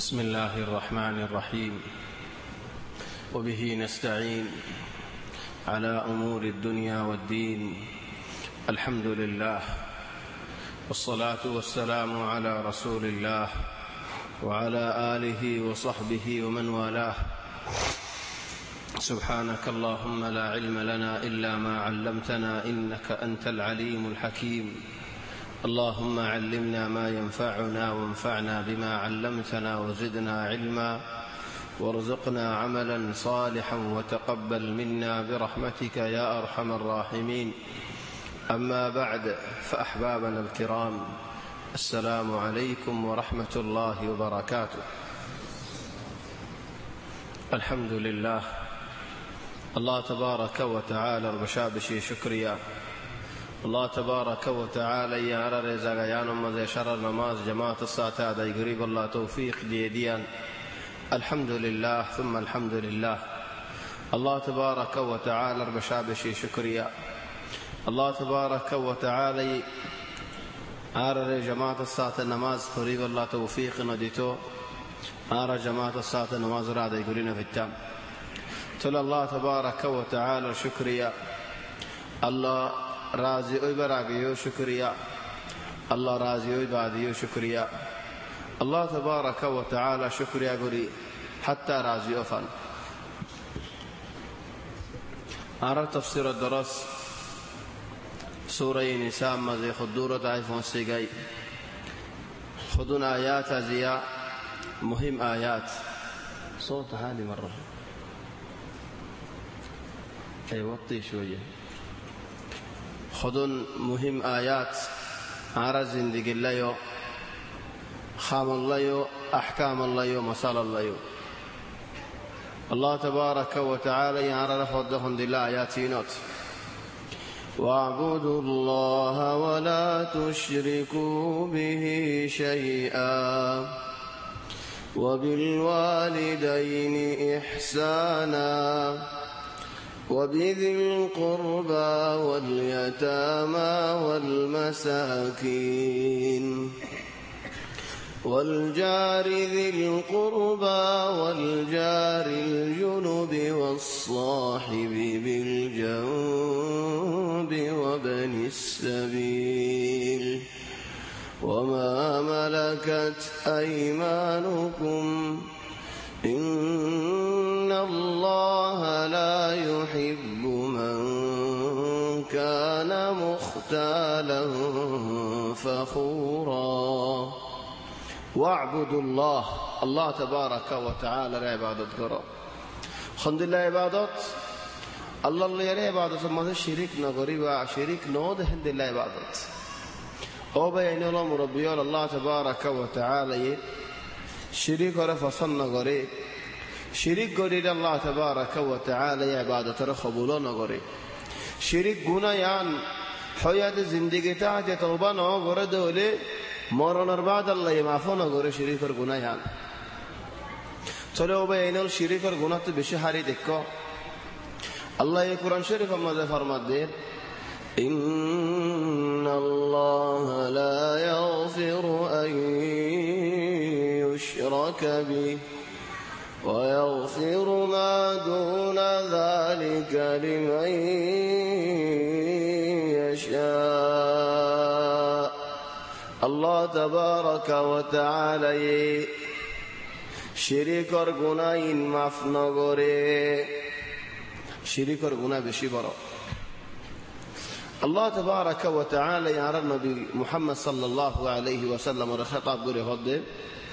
بسم الله الرحمن الرحيم. وبه نستعين على أمور الدنيا والدين. الحمد لله، والصلاة والسلام على رسول الله وعلى آله وصحبه ومن والاه. سبحانك اللهم لا علم لنا إلا ما علمتنا إنك أنت العليم الحكيم. اللهم علمنا ما ينفعنا وانفعنا بما علمتنا وزدنا علما وارزقنا عملا صالحا وتقبل منا برحمتك يا أرحم الراحمين. أما بعد، فأحبابنا الكرام، السلام عليكم ورحمة الله وبركاته. الحمد لله، الله تبارك وتعالى بشابشي شكريا. الله تبارك وتعالى يا رزقيان ومزي شر النماز جماعة الساعة دا يقريب الله توفيق ديديان. الحمد لله ثم الحمد لله. الله تبارك وتعالى بشابشي شكريا. الله تبارك وتعالى آر جماعة الساعة النماز قريب الله توفيق نديتو آر جماعة الساعة النماز رادا يقولين في التام تل الله تبارك وتعالى شكريا. الله راضي اوي براغيو شكريا. الله راضي اوي باديو شكريا. الله تبارك وتعالى شكريا غري حتى راضي اوفن. آر تفسير الدرس سورة نساء مزي خدورة عيفون سيغاي خدون آيات زياء مهم آيات صوت هالي مرة أي وطي شوية. خدون مهم آيات على زندگی الله خام الله أحكام الله مسال الله. الله تبارك وتعالى يعرى لفضهم دل آياتينات. واعبدوا الله ولا تشركوا به شيئا وبالوالدين إحسانا وبذي القربى واليتامى والمساكين والجار ذي القربى والجار الجنب والصاحب بالجنب وابن السبيل وما ملكت أيمانكم إن الله لا يحب من كان مختالا فخورا. واعبدوا الله. الله تبارك وتعالى العبادة قرأ خند الله عبادت الله اللي يرى عبادت ما شريك نغري وشريك نود هند الله عبادت أو بين الله مربي الله تبارك وتعالى شريك رفصل نغري شريك قريد الله تبارك وتعالى عبادت رخبولا نغري شريك گناهان حياة زندگی تاعت توبه نغري دوله مرن بعد الله معفو نغري شريك گناهان چلو بين الشريك گناه تو بشي حري دکو. الله قرآن شريف ما فرماد دير إن الله لا يغفر أن يشرك به ويغفر ما دون ذلك لمن يشاء. الله تبارك وتعالى شريك اور گناهين معف نگوره. شريك اور گناه بشي برا. الله تبارك وتعالى يا النبي محمد صلى الله عليه وسلم ورخطاب قري هده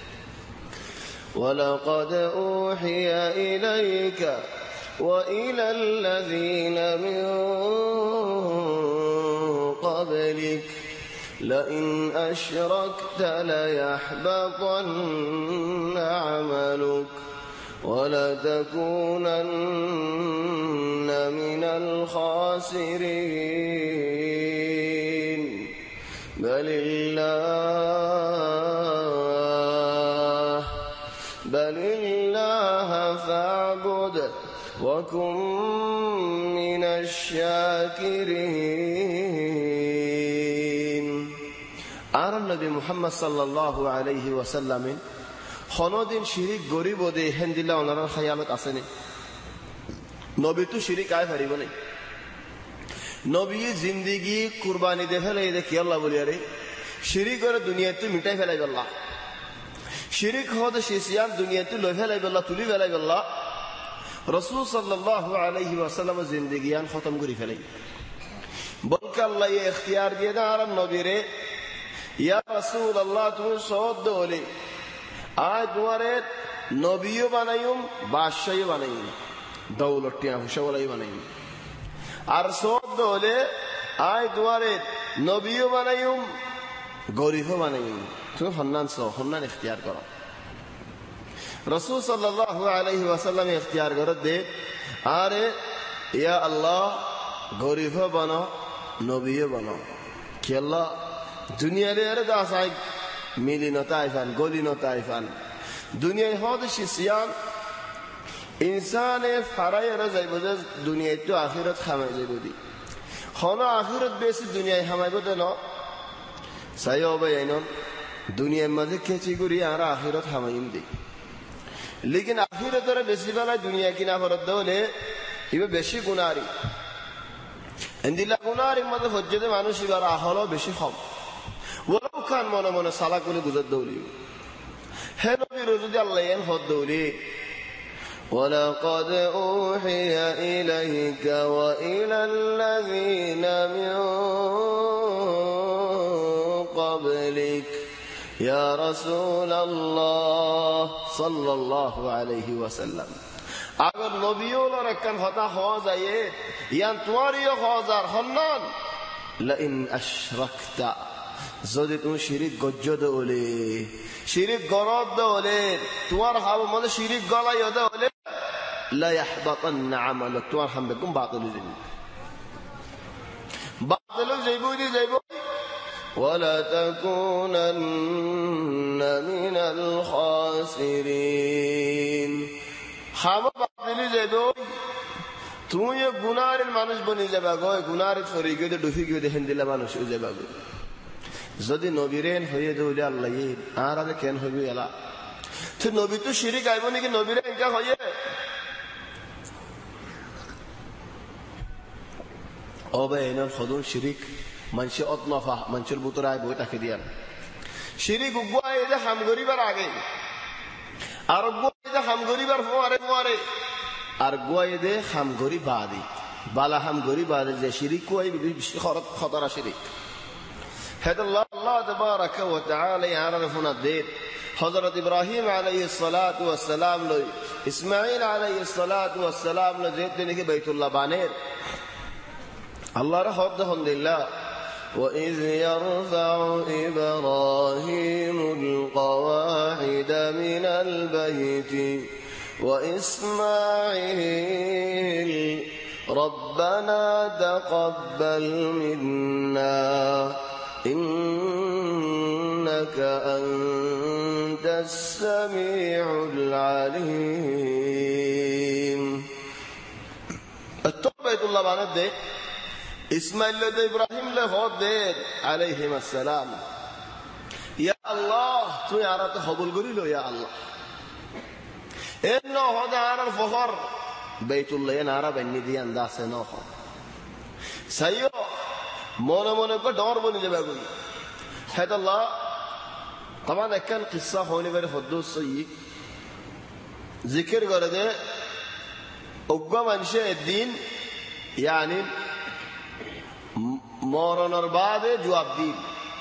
ولقد أوحي إليك وإلى الذين من قبلك لئن أشركت ليحبطن عملك ولتكونن من الخاسرين. بل الله فاعبد وكن من الشاكرين. النبي محمد صلى الله عليه وسلم হনদিন শিরিক গরিব দে হেন্দিলা ওনার খায়ালত আসেনি নবী তো শিরিক আয় পারিব না নবী জিন্দিগি কুরবানি দে ফেলে দেখি আল্লাহ বলি আরে শিরিক করে দুনিয়াতে মিটাই ফেলাই আল্লাহ শিরিক হতে শিশিয়ান দুনিয়াতে লই ফেলাই আল্লাহ তুলি ফেলাই আল্লাহ রাসূল সাল্লাল্লাহু আলাইহি ওয়াসাল্লাম জিন্দিগিয়ান খতম করে ফেলাই বলকে আল্লাহ এই ইখতিয়ার দিয়ে দেন আর নবীরে ইয়া রাসূলুল্লাহ তুমি সওয়াদ দলে আয় তোমারে নবীও বানাইম বাদশাহও বানাইম দৌলতটিয়া হুশাওয়ালাই বানাইম আর সওয়াদ দলে আয় তোমারে নবীও বানাইম গরিবও বানাইম তুমি হন্নান ইখতিয়ার করো রাসূল সাল্লাল্লাহু আলাইহি ওয়াসাল্লাম ইখতিয়ার করে দে আরে ইয়া আল্লাহ গরিবও বানাও নবীও বানাও কি আল্লাহ দুনিয়ারে আরে দাসাই মিলিনতা আইফান গলিনতা আইফান দুনিয়ায় হদ শিশিয়ান ইনসানে ফারাইরা যাইব যে দুনিয়ায় তো আখিরাত খামাই যাইব দি হন আখিরাত বেশি দুনিয়ায় খামাইব দেন সাইও বাইন দুনিয়ার মাঝে কেচি করি আর আখিরাত খামাইম দি লেকিন আখিরাতের বেশি বেলায় দুনিয়া কিনা ফরত দলে ইবে বেশি গুনারি এন্দিলা গুনারি মাঝে হজ্জতে মানুষ এবার আহলো বেশি কম ওলাও খান মনে মনে সালা করে গুজর দৌলি হে নবীর যদি আল্লাহ এন হদ দৌলি ولقد أوحي إليك وإلى الذين من قبلك يا رسول الله صلى الله عليه وسلم اگر نبیوں اور کن خطا ہو جائے یا تمہاری خوازار خنان لئن اشركت যদি তুমি শিরিক গজ্জদ ওলে শিরিক গরদ দলে তোমার হাব মধ্যে শিরিক গলাই দলে লা ইহবাতান আমাল তোমার হামবে কোন বাতিল দিন বাতিল যাইবো দি যাইবো ওয়ালা তাকুনান্না মিনাল খাসিরিন হাব বাতিল যাইবো তুমি গুনাহের মানুষ বনি যাবা গো গুনাহের ফরি গিয়ে ডুফি গিয়ে হেন্দিলা মানুষ হয়ে যাবা গো যদি নবীরেন হয়ে দৌলে আল্লাহ আর আগে কেন হইবে এলা তো নবী তো শিরিক আইব নাকি নবীরে একা হয়ে অবেনল খদুন শিরিক মানুষে অতনফা মানুষের বুতরা আইব তাকে দিয়ান শিরিক উগুয়া এই যে হাম গরিবার আগে আর উগুয়া এই যে হাম গরিবার ফোয়ারে আর গুয়া এই যে হাম গরি বাদি বালা হাম গরি বাদি যে শিরিক কোই খতরা শিরিক هذا الله تبارك وتعالى يعرفنا الدين حضرت إبراهيم عليه الصلاة والسلام له إسماعيل عليه الصلاة والسلام له زيد دينك بيت الله بانير الله رحمه لله وإذ يرفع إبراهيم القواعد من البيت وإسماعيل ربنا تقبل منا إنك أنت السميع العليم التوبة الله بانت دي إسماعيل لدى إبراهيم لفوت دي عليهم السلام يا الله تو يارات خبول قريلو يا الله إنه هذا عرى الفخر بيت الله ينعرى بني دي انداس نوخر سيو মনে মনে করে ডর বনে যাবে আগুন হ্যাঁ আল্লাহ তখন একখান কিসা হইলে বের হদ্দুস জিকির করে দে অজ্ঞ মানুষে একদিন ইয়ানি মরণের বাদে জবাব দিন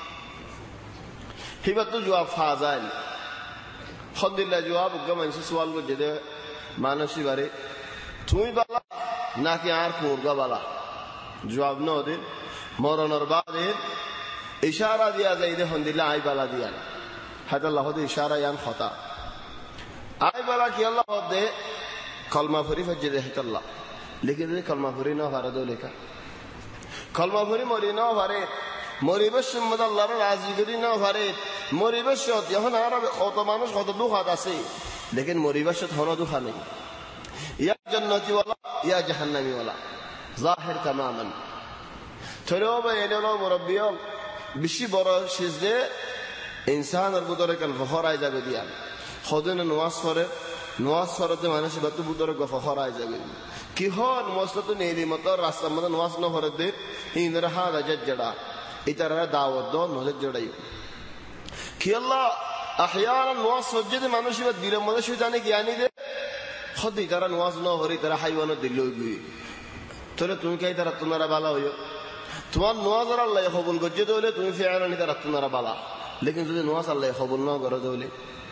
হিবার তো জবাব ফা যায় হদ্দিল্লা জবাব অজ্ঞ মানুষে সওয়াল করে দে মানুষই বারে তুমি বালা নাকি আর পূর্গা বালা জবাব না ওদের মরণের বাদে ইশারা দিয়া যায় দেখুন দিলে আই বালা দিয়া হাত আল্লাহ ইশারা ইয়ান খতা আই বালা কি আল্লাহ দে কলমা ফরি ফজ্জে দে হাত আল্লাহ লিখে দে কলমা ফরি না ভারে দো লেখা কলমা ফরি মরি না ভারে মরিবেশ সম্মদ আল্লাহর রাজি করি না ভারে মরিবেশ যখন আর কত মানুষ কত দুঃখাত আছে লেকিন মরিবেশ হন দুঃখা নেই ইয়া জান্নাতি ওয়ালা ইয়া জাহান্নামি ওয়ালা জাহির তামামান تلوب يلو مربيهم بشي برا شزده انسان البدر كان فخر عايز بديان খদিন নামাজ পড়ে মানুষ বাতু বুতর গফা খরাই যাবে কি হন মসলতো নেলি মতো রাস্তা মতো নামাজ ন পড়ে দে ইনর হাদা জজড়া ইতারা দাওয়াত দ নজর জড়াই কি আল্লাহ احيانا নামাজ সজ্জে মানুষ দিলের মধ্যে শয়তানে জ্ঞানী দে খদি তারা নামাজ ন পড়ে তারা হাইওয়ান দিল গই তোরে তুমি কাই তারা তোমারা ভালো হইও তোমার নামাজ আল্লাহ কবুল করতে হলে তুমি ফিআলানি তারা তোমারা ভালো लेकिन যদি নামাজ আল্লাহ কবুল না করে তাহলে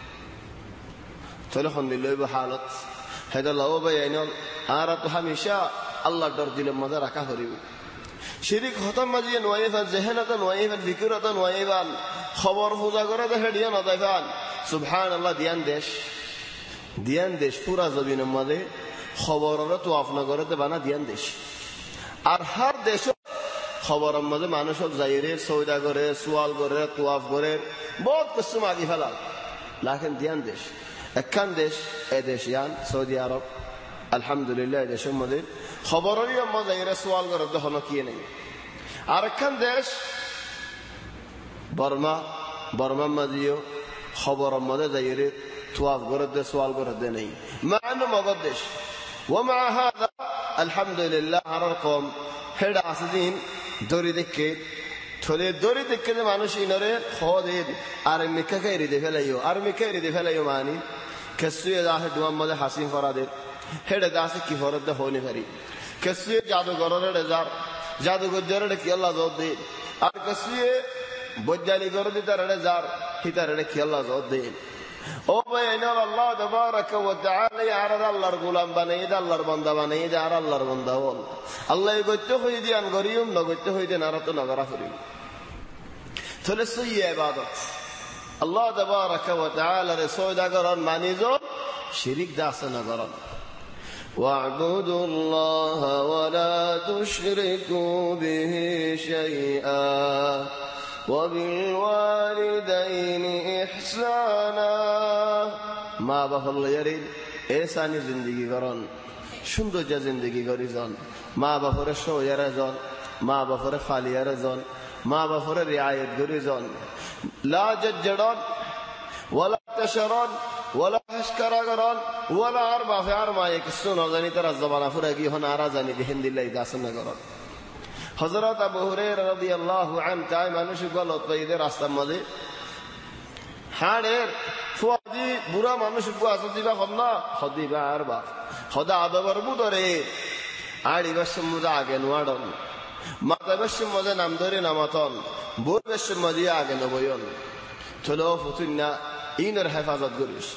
তাহলে কোন দিলইব হালত হেদা লাও বাইন আর তো হামেশা আল্লাহ ডর দিলের মধ্যে রাখা করিব শিরিক খতম মাজিয়ে নয়ফা জেহেনাত নয়ফা যিকিরাত নয়ফা খবর পূজা করে দেখে দিয়া না দেখান সুবহানাল্লাহ দিয়ান দেশ পুরা জমিনের মধ্যে খবররা তো আপনা করতে বানা দিয়ান দেশ আর হার দেশ খবরের মধ্যে মানুষ যাইরে সৌদা করে সুয়াল করে তোয়াফ করে বহুত কিছু মাগি ফেলা লাখেন দিয়ান দেশ একখান দেশ এ দেশ ইয়ান সৌদি আরব আলহামদুলিল্লাহ এই দেশের মধ্যে খবরেরই মধ্যে যাইরে সুয়াল করে তখন কি নেই আর একখান দেশ বর্মা মাঝিও খবরের মধ্যে যাইরে তোয়াফ করে দে সুয়াল করে দে নেই মানো মগর দেশ ومع هذا الحمد لله على القوم হেড আসদিন দড়ি দেখে থলে দড়ি দেখে মানুষ ইনরে খোদের আর মিকাকে রিদে ফেলাইও মানি কেসুয়ে দাহে দুয়াম্মদে হাসিন ফরাদে হেড দাসে কি ফরদ হইনি পারি কেসুয়ে জাদুঘরের জাদুঘরের কি আল্লাহ জোর দে আর কেসুয়ে বৈজ্ঞানিক করে তার যার হিতার কি আল্লাহ জোর দে ও ভাই আল্লাহ তাবারাক ওয়া তাআলা ইয়ারাদ আল্লাহর গোলাম বানাই দে আল্লাহর বান্দা বানাই দে আর আল্লাহর বান্দা বল আল্লাহ গত্য হই দিয়ান গরিয়ম নগত্য হই দে নারাত নগরা করি তাহলে সই ইবাদত আল্লাহ তাবারাক ওয়া তাআলা রে সওদা করন মানিজো শিরিক দাস না করন ওয়া'বুদুল্লাহ ওয়া লা তুশরিকু বিহি শাইআ وبالوالدين إحسانا মা বাবার লয়ারে এসানি জিন্দেগি করন সুন্দর জিন্দেগি করি জন মা বাপরে সয়ারে জন মা বাপরে ফালিয়ারে জন মা বাপরে রিআয়াত করি জন লা জজড়ন ওয়ালা তাশরন ওয়ালা হাশকারা করন ওয়ালা আর বাপে আর মায়ে কিছু না জানি তারা জবানা ফুরা কি হন আর জানি দিহিন দিলাই দাসনা করন হযরত আবু হুরায়রা রাদিয়াল্লাহু আনহু তাই মানুষ গলত পাইদের রাস্তার মধ্যে হাড়ের ফুয়াদি বুড়া মানুষ বুয়াছে দিবা হন্না হদিবা আর বা হদা আদবর বুদরে আড়ি বছর মুদা আগে নোয়াডন মাতা বছর মধ্যে নাম ধরে নামাতন বুর বছর মধ্যে আগে নবয়ন চলো ফুতুন্না ইনর হেফাজত করিস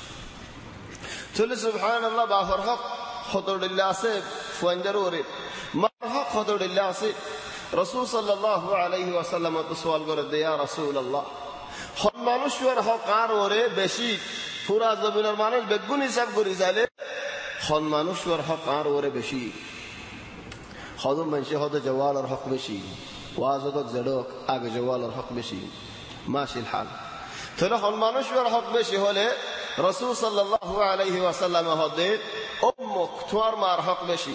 চলে সুবহানাল্লাহ বাফর হক খতরদিল্লাহ আছে ফুয়ান্দার ওরে মারহক খতরদিল্লাহ আছে রাসূল সাল্লাল্লাহু আলাইহি ওয়াসাল্লাম তো সওয়াল করে দে ইয়া রাসূলুল্লাহ হন মানুষের হক আর ওরে বেশি পুরা জমিনের মানুষ বেগুন হিসাব করি যাইলে হন মানুষের হক আর ওরে বেশি হদম মানুষে হদ জওয়ালের হক বেশি ওয়াজত জড়ক আগে জওয়ালের হক বেশি মাশিল হাল তাহলে হন মানুষের হক বেশি হলে রাসূল সাল্লাল্লাহু আলাইহি ওয়াসাল্লাম হদে উম্মুক তোমার মার হক বেশি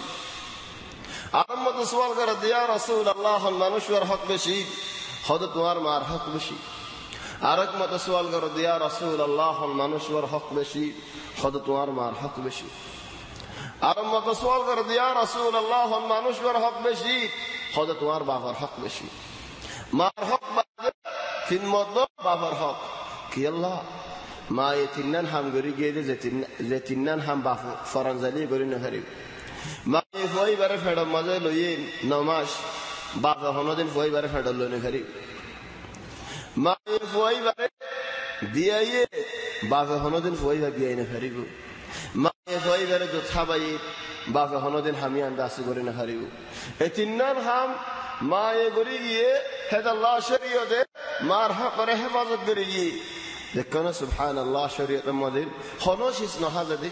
আম্মত সওয়াল করে দে ইয়া রাসূলুল্লাহ হন মানুষের হক বেশি হদ তোমার মার হক বেশি আরেক মত সওয়াল করে দে ইয়া রাসূলুল্লাহ হন মানুষের হক বেশি হদ তোমার মার হক বেশি আরেক মত সওয়াল করে দে ইয়া রাসূলুল্লাহ হন মানুষের হক বেশি হদ তোমার বাবার হক বেশি মার হক তিন মত বাবার হক কি আল্লাহ মা এতিনান হাম গরি গিয়ে যে তিননান হাম বাফু ফরানজালি গরি না হারিব মা ফই বারে ফেড় মাঝে লইয়ে নমাজ বাবা হনদিন ফই বারে ফেড় লইনে হারিব মা ফই বারে দিয়াইয়ে বাবা হনদিন ফই বা দিয়াই না হারিব মা ফই বারে তো ছাবাই বাবা হনদিন হামি আন্দাস গরি না হারিব এই তিননান হাম মা এ গরি গিয়ে হেদাল্লাহ শরীয়তে মার হক করে হেফাজত করি গিয়ে দেখুন সুবহানাল্লাহ শরীয়তের মধ্যে হনশিস নহাজাদি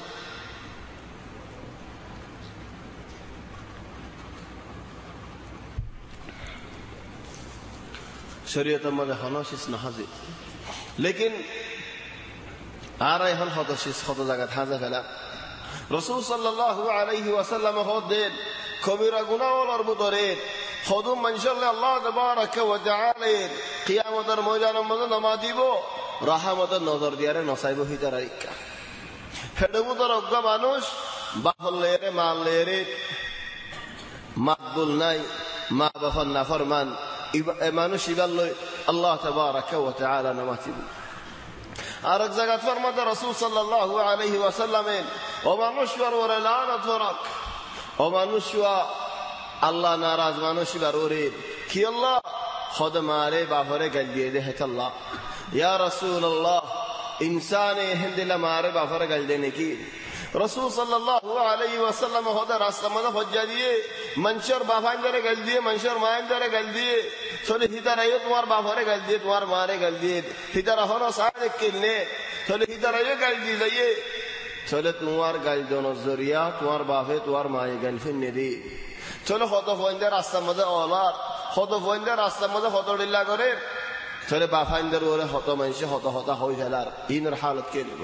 শরীয়তের মধ্যে হনশিস নহাজি লেকিন আর এখন হতশিস কত জায়গায় হাজা ফেলা রাসূল সাল্লাল্লাহু আলাইহি ওয়াসাল্লাম হদেন কবিরা গুনাহর ভিতরে হদম মানশাল্লাহ আল্লাহ তাবারাক ওয়া তাআলা কিয়ামতের ময়দানের মধ্যে নামা দিব রাহমতের নজর দিয়ারে নসাইব হিতার আইকা হেডবুতর অজ্ঞ মানুষ বাহলেরে মালেরে মাকবুল নাই মা বাফর নাফরমান মানুষ ইবার লই আল্লাহ তাবারাকা ওয়া তাআলা নামাতিব আর এক জায়গা ফরমাতে রাসূল সাল্লাল্লাহু আলাইহি ওয়াসাল্লাম ও মানুষ ওরে লানত ফরাক ও মানুষ আল্লাহ নারাজ মানুষ ইবার ওরে কি আল্লাহ خود مارے بافرے گل دیے دے اللہ یا رسول اللہ انسان ہندلا مارے بافرے گل دینے کی رسول صلی اللہ علیہ وسلم خود راستہ مدہ حجہ دیے منشور بافاندرے گل دیے منشور مائندرے گل دیے چلے ہیدر آئیو تمہار بافرے گل دیے تمہار مارے گل دیے ہیدر ہونا صادق کلنے چلے ہیدر آئیو گل دی لئیے چلے تمہار گل دونوں ذریعہ تمہار بافے تمہار مائے گل فننے دی چلے خود فوندے راستہ مدہ اولاد خود فوندے راستہ مدہ خود اللہ کرے چلے بافاندر اوڑے خود منشی خود ہوئی فیلار اینر حالت کے لئے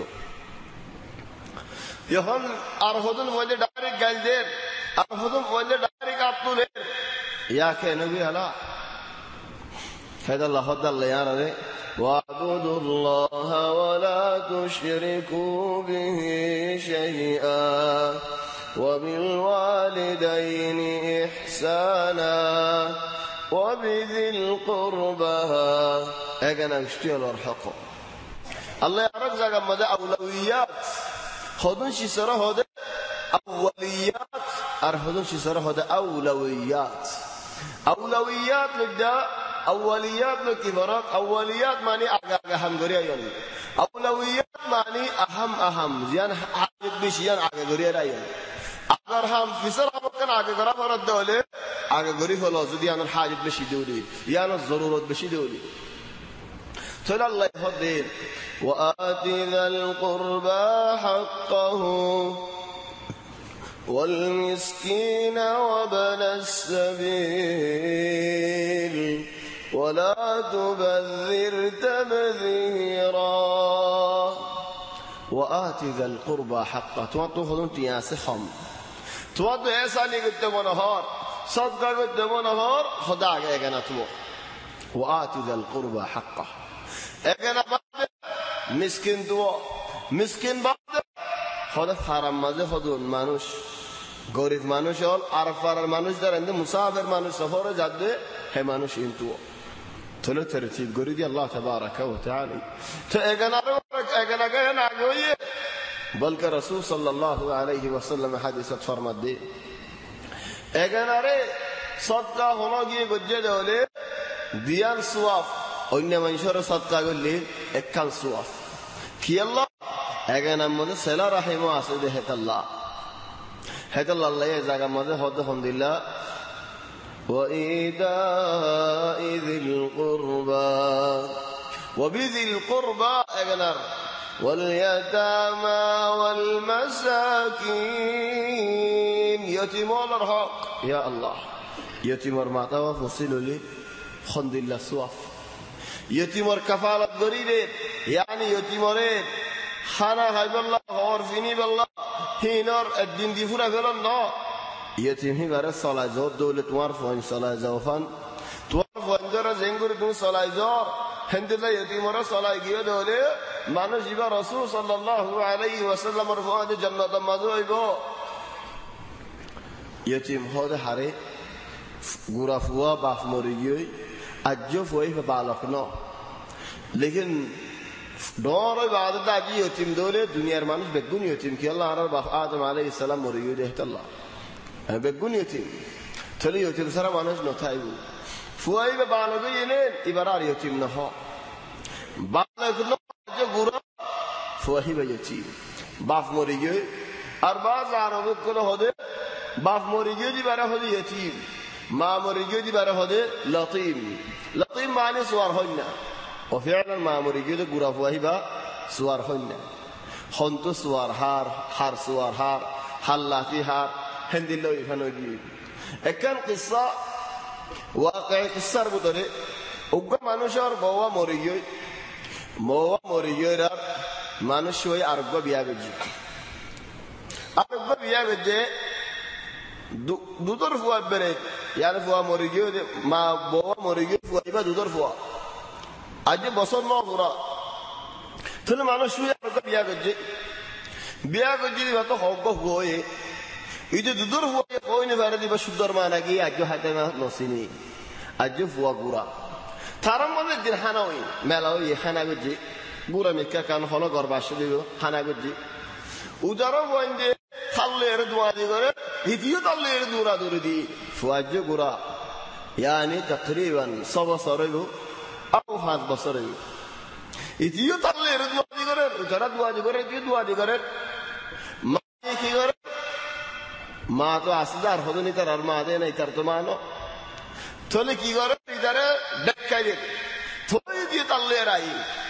یہاں ارخودن فوندے ڈائریک گل دیر ارخودن فوندے ڈائریک آتو لیر یا کہ نبی اللہ خید اللہ خود اللہ یانا دے وَاعْبُدُوا اللَّهَ وَلَا تُشْرِكُوا بِهِ شَيْئًا وَبِالْوَالِدَيْنِ إِحْسَانًا وَبِذِي الْقُرْبَى اگنا اشتیل ورحقو اللہ یارک زاگا مدى اولویات خودن شی سرہ ہوده اولیات ارخودن شی سرہ ہوده اولویات اولویات لدى اولیات لکی فرق اولیات معنی آگا ہم گریا یعنی اولویات معنی اہم زیان حاجت بشیان آگا گریا یعنی اگر ہم فسر ہمکن آگا گرا فرد دولے آگا گری فلوزو دیان حاجت بشی دولی یعنی ضرورت بشی دولی تل الله يفضل وآت ذا القربى حقه والمسكين وابن السبيل ولا تبذر تبذيرا وآت ذا القربى حقه تواتو خذون تياسخهم تواتو ایسا نہیں گتے منہار صدقہ گتے منہار خدا گئے گنا تو وآت ذا القربى حقه এখানে মিসকিন দুয়া মিসকিন বাদে খোদা হারাম মাঝে খোদুন মানুষ গরিব মানুষ হল আর ফারার মানুষ দাঁড়ান মুসাফির মানুষ সফরে যাবে হে মানুষ কিন্তু তোলে তরতিব করে দি আল্লাহ তাবারাকা ওয়া তাআলা তো এখানে কেন আগে বলকে রাসূল সাল্লাল্লাহু আলাইহি ওয়াসাল্লাম হাদিসে ফরমাত দি এখানে সদকা হলো গিয়ে গজ্জে দেওলে দিয়ান সওয়াব অন্য মানুষের সদকা করলে একখান সওয়াব কি আল্লাহ এখানের মধ্যে সেলা রাহিম আছে যে হেতাল্লাহ আল্লাহ এই জায়গার মধ্যে হদ আলহামদুলিল্লাহ وإيتاء ذي القربى وبذي القربى এখানের واليتامى والمساكين يتيمون الحق يا الله يتيمر معتا وفصيل لي الحمد لله سواف يتيمر كفالة غريبة يعني يتيمر خانا هاي بالله هور فيني بالله هينار الدين دي فرا فلان نا يتيم هي برا صلاة زور دولة توار فوين صلاة زوفان توار فوين درا زنجور دون صلاة زور هندلا يتيمر صلاة جيو دولة مانو جيبا رسول صلى الله عليه وسلم رفعه جنة مازو يبو يتيم هذا حري غرافوا باف مريجي اجو فوي بالكنا लेकिन دور عبادت اجي يتيم دوله دنيا মানুষ বেগুন يتيم কি আল্লাহ আর বাপ আদম আলাইহিস সালাম মরিয়ে দেত আল্লাহ বেগুন يتيم চলে يتيم সারা মানুষ নথাইব ফুয়াই বে বালগে ইলেন ইবারার يتيم না হ বালগ ন যে গুরা ফুয়াই বে يتيم বাপ মরিয়ে আর বাজ আরব কোন হদে বাপ মরিয়ে দিবারে হদে يتيم মা মরিয়ে দিবারে হদে লতিম লতিম মানে সুয়ার হয় না وفعلا ما مريجو غرافو هيبا سوار هن خنتو سوار هار سوار هار حلاتي هار هندلو يفنوجي اكن قصه واقع قصه بودره اوغا মানুষের বাবা মরিগই আর মানুষ হই আরগো বিয়া গজি দুদর ফুয়া বেরে ইয়ার ফুয়া মরিগই মা বাবা মরিগই ফুয়া ইবা দুদর ফুয়া আজ বছর ন পুরা তাহলে মানুষ বিয়া করছে দিবা তো হক হয়ে এই যে দুদুর হয়ে কইনে বারে দিবা সুন্দর মা নাকি আজ হাতে নসিনি আজ ফুয়া গুড়া তার মধ্যে দিন হানা ওই মেলা ওই হানা করছে গুড়া মিকা কান হলো গর্বাস দিব হানা করছে উদারও বইন যে থাললে এর দোয়াদি করে হিতিও তাল্লে এর দৌড়া দৌড়ে দি ফুয়াজ গুড়া ইয়ানি তকরিবান 6 বছর হইব আও 5 বছর হইব ইতিও তাল্লে এর দোয়াদি করে উদারা দোয়াদি করে ইতিও দোয়াদি করে মা কি করে মা তো আসদার হদনি তার আর মা দেয় নাই তার তো মানো তাহলে কি করে ইদারে ডাক্কাই দে থই দিয়ে তাল্লে রাই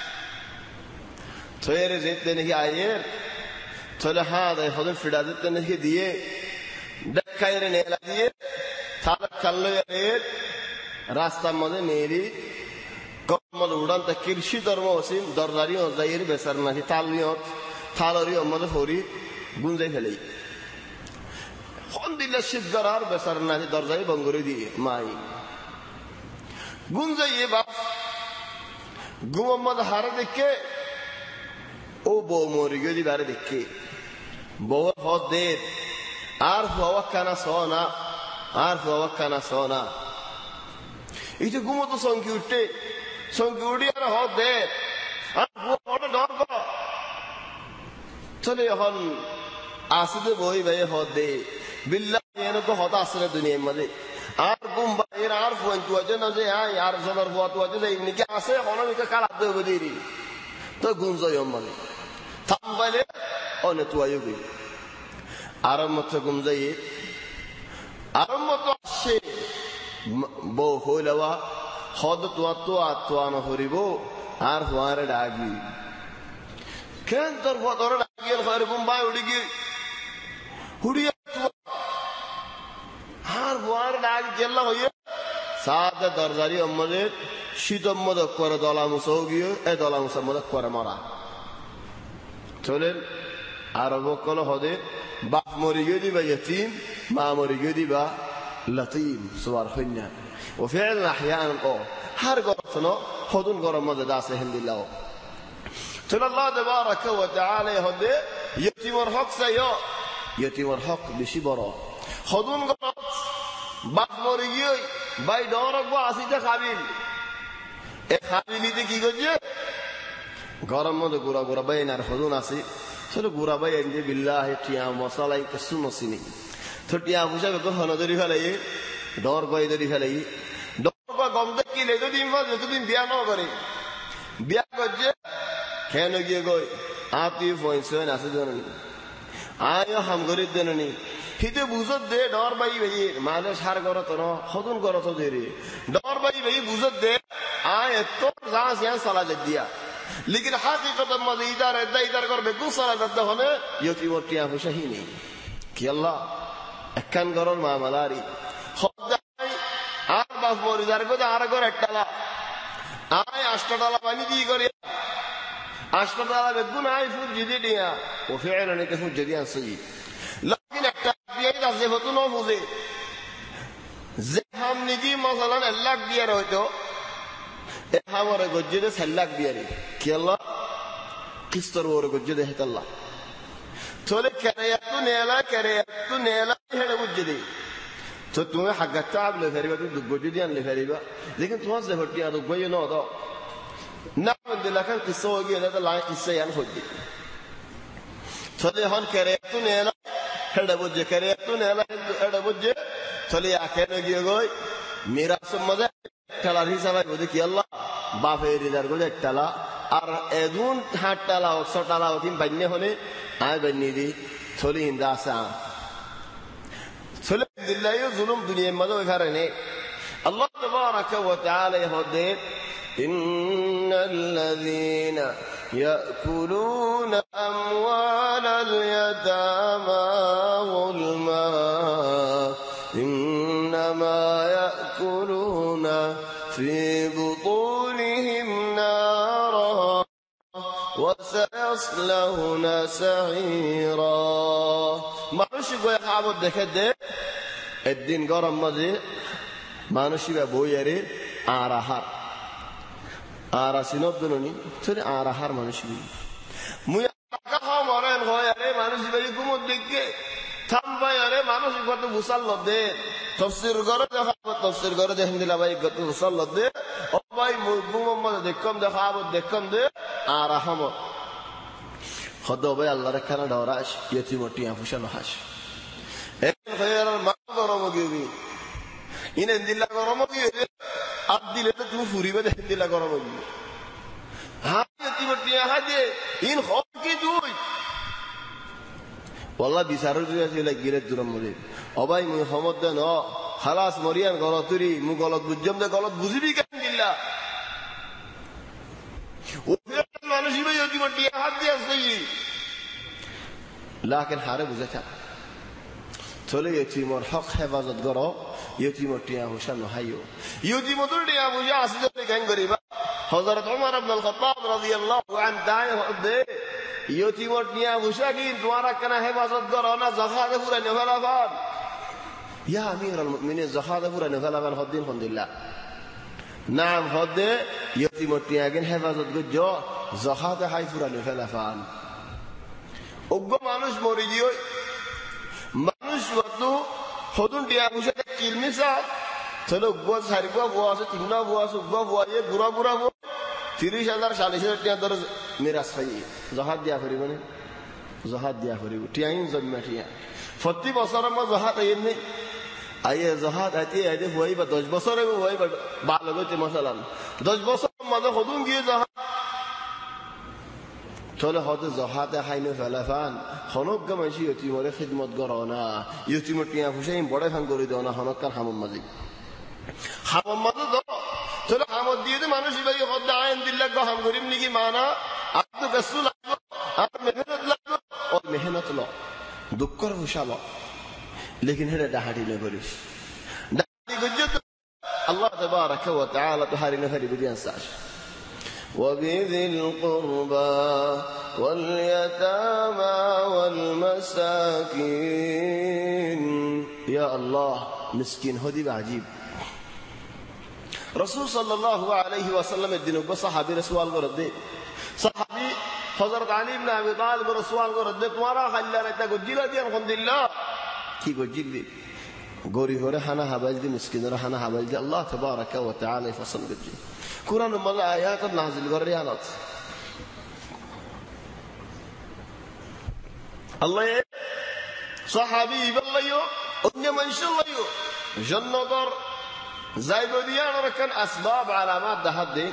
থইরে যেতে নাকি আয়ের তাহলে হ্যাঁ দেয় হদন ফিডা যেতে নাকি দিয়ে ডাক্কাই রে নেলা দিয়ে থালা কাল্লো এর রাস্তার মধ্যে নেরি কমল উড়ান তা কৃষি ধর্ম ওসিম দরদারি অজাইর বেসার নাকি তালিয়ত থালরি মধ্যে ফরি গুঞ্জাই ফেলেই ফোন দিলে শীতগার আর বেসার নাকি দরজাই বঙ্গরে দিয়ে মাই গুঞ্জাইয়ে বাপ গুমম্মদ হারে দেখে ও বউ মরি গিয়ে দিবারে দেখে বউ হদ দে আর হুয়াক্কানা সোনা আর হুয়াক্কানা সোনা এই যে গুমো তো সংকি উঠে আর হদ দে আর হুয়া ডর কর চলে এখন আসতে বই ভাই হদ দে বিল্লাহ এনে তো হতা আসলে দুনিয়ার মধ্যে আর গুম্বা এর আর ফোন তো আছে না যে আর জনের বুয়া তো আছে এমনি কি আছে অনামিকা কালা দেব দেরি তো গুঞ্জয় মানে থামবাইলে অনে তো আইবি আরম্ভ তো গুঞ্জয় আরম্ভ তো আসে বউ হইলাওয়া হদ তো আত্মানো হরিব আর হুয়ারে ডাগি কেন তোর ফতর ডাগিয়ের হয় গুম্বাই উড়ি গিয়ে হুড়িয়া আর হুয়ার ডাক গেল্লা হইয়া সাদা দরজারি অম্মদের শীতম মদক করে দলা মুসাও গিয়ে এ দলা মুসা মদক করে মারা চলেন আরব কল হদে বাপ মরি গিয়ে দিবা ইয়তিম মা মরি গিয়ে দিবা লতিম সুবার হইনা ও ফেল আহয়ান ও হার গরতনো হদুন গরম মদে দাসে হিন্দিল্লাহ চল আল্লাহ তাবারাকা ওয়া তাআলা হদে ইয়তিমর হক চাইও ইয়তিমর হক বেশি বড় হদুন গরম বাপ মরি গিয়ে ভাই ডরক বা আসিতে খাবিল এ খাবিলিতে কি করছে গরম মধ্যে গুড়া গুড়া বাই আর হদুন আসি ছোট গুড়া বাই এনে বিল্লাহ টিয়া মশালাই কিছু নসিনি তো টিয়া পয়সা কত হনদরি ফেলাই ডর গই ধরি ফেলাই ডর বা গম দেখি যতদিন বিয়া ন করে বিয়া করছে কেন গিয়ে গই আপনি পয়সা আছে জানি আয়ো হাম গরিব দেনি হিতে বুঝত দে ডর বাই ভাই মানে সার গরত ন হদুন গরত দেরি ডর বাই ভাই বুঝত দে আয় এত জাস ইয়ান সালা দিয়া लेकिन हकीकत में इधर करबे दूसरा दद्दा होने यति मोटिया हुशाही नहीं कि अल्लाह একখান গরর মামালারি হদাই আর বাপ মরি যার গো আর গর একটালা আয় আষ্টটালা পানি দি করে আষ্টটালা বেগুন আয় ফুল জিদি দিয়া ও ফেরানে কে ফুল জিদি আসি लेकिन একটা দিয়াই দাসে হতো না বুঝে যে হাম নিদি মাসালান 1 লাখ দিয়া হয়তো এ হামরে গজ্জে 4 লাখ দিয়া রে কি আল্লাহ কিস্তর ওরে গজ্জে দেহত আল্লাহ চলে কেরেয়াতু নেলা হেড়ে বুঝে দে তো তুমি হাগাতা আবলে ফেরিবা তো গজ্জে দিয়ান লে ফেরিবা लेकिन তোমার যে হটি আর গজ্জে ন দাও না বন্ধে লাখান কিসো গিয়ে না তো লাই কিসে ইয়ান হদি চলে হন কেরেয়াতু নেলা হেড়ে বুঝে কেরেয়াতু নেলা হেড়ে বুঝে চলে আখেরে গিয়ে গই মিরাস মজা টালার হিসাবে বুঝে কি আল্লাহ বাপের রিজার গজে টালা আর এদুন হাট টালা অক্সর টালা ওকিম বান্যে হলে আয় বান্যে দি চলে হিন্দা আসা চলে দিল্লাই জুলুম দুনিয়ার মধ্যে ওই কারণে আল্লাহ তাবারাকা ওয়া তাআলা হদে ইন্নাল্লাযীনা ইয়াকুলুনা আমওয়ালাল ইয়াতামা যুলমা ইন্নামা ইয়াকুলুনা ফি বুতুনিহিম নারা ওয়া সায়াসলাউনা সাঈরা মানুষ গোয়া খাবো দেখে দে একদিন গরম মাঝে মানুষিবা বইয়ারে আর আহার আর আসিনব দননি চলে আর আহার মানুষই মুই কাহা মরেন হয় আরে মানুষ ভাই গুমত দেখে থামবাই আরে মানুষ কত গুসাল লদে তফসির করে দেখাবো তফসির করে দেখেন দিলা ভাই কত গুসাল লদে ও ভাই গুমত মধ্যে দেখম দেখাবো দেখম দে আর আহমদ হদ ভাই আল্লাহর খানা ডরাস ইয়তিমটি আফুসা নহাস এখন ভাইয়ার মা গরম গিবি ইনে দিলা গরম গিয়ে আদ দিলে তো তুমি ফুরিবে দেখেন দিলা গরম গিয়ে হ্যাঁ ইয়তিমটি হাজে ইন হক কি দুই والله بيسارو جوي لا غيرت دورم مولي অবাই মুই হমদ দেন খালাস মরিয়ান গলতুরি মু গলত বুঝজম দে গলত বুঝিবি কেন দিল্লা ও মানুষই ভাই ওই মটি হাত দিয়ে আসই লাকিন হারে বুঝাতা চলে ইতিমর হক হেফাজত করো ইতিমর টিয়া হোসেন হাইও ইতিমর টিয়া বুঝা আসলে গান করিবা হযরত ওমর ইবনে আল খাত্তাব রাদিয়াল্লাহু আনহু দায় দে ইয়তিমর নিয়া বুঝা কি তোমারা কেন হেফাজত করো না জাকাতে পুরা নেফালাবান ইয়া আমিরুল মুমিনিন জাকাতে পুরা নেফালাবান হদ্দিন আলহামদুলিল্লাহ নাম হদে ইয়তিমর নিয়া গেন হেফাজত গজো জাকাতে হাই পুরা নেফালাবান অজ্ঞ মানুষ মরি দিও মানুষ কত হদুন টিয়া বুঝা কিলমিসা চলো অজ্ঞ সারিবা বুয়া আছে তিননা বুয়া আছে অজ্ঞ বুয়া এ বুড়া বুড়া 30,000 40,000 টাকা দর মিরাস পাই জাহাদ দিয়া করি মানে জাহাদ দিয়া করি টিয়াইন জন্মা টিয়া প্রতি বছর আমরা জাহাদ আইন নেই আইয়ে জাহাদ আইতে আইতে হইবা 10 বছরে হইবা ভালো গতে মাশাআল্লাহ 10 বছর মাঝে হদুন গিয়ে জাহাদ চলে হদে জাহাদে হাইনে ফেলাফান হনক গামাইছি ইতিমরে খিদমত করোনা ইতিমর টিয়া হুসাইন বড় ফান করে দাও না হনকার হামম মাঝি হামম মাঝে দাও চলো হামদ দিয়ে দে মানুষ ভাই হদ আইন দিল্লাহ গো হাম করিম নাকি মানা আব্দ রাসূল আর মেহনত লাগো ও মেহনত লো দুঃখর হুশালো লেকিন হেডা ডাহাডি না করিস ডাহাডি গজ্জত আল্লাহ তাবারাক ওয়া তাআলা তো হারিনা হারি বিদিয়ান সাশ وبذي القربى واليتامى والمساكين يا الله مسكين هدي عجيب رسول صلى الله عليه وسلم الدين صحابي رسول ورد صحابي حضرت علي بن ابي طالب رسول ورد تمہارا خلنا تا گجلا دي الحمد لله کی گجل دي گوری ہورے ہنا حبل دي مسکین رہ ہنا حبل دي الله تبارك وتعالى فصل گجي قران مل آیات نازل کر ریانات الله صحابي بالله ان من شاء الله جنة زايدوديان ركن أسباب علامات دهدي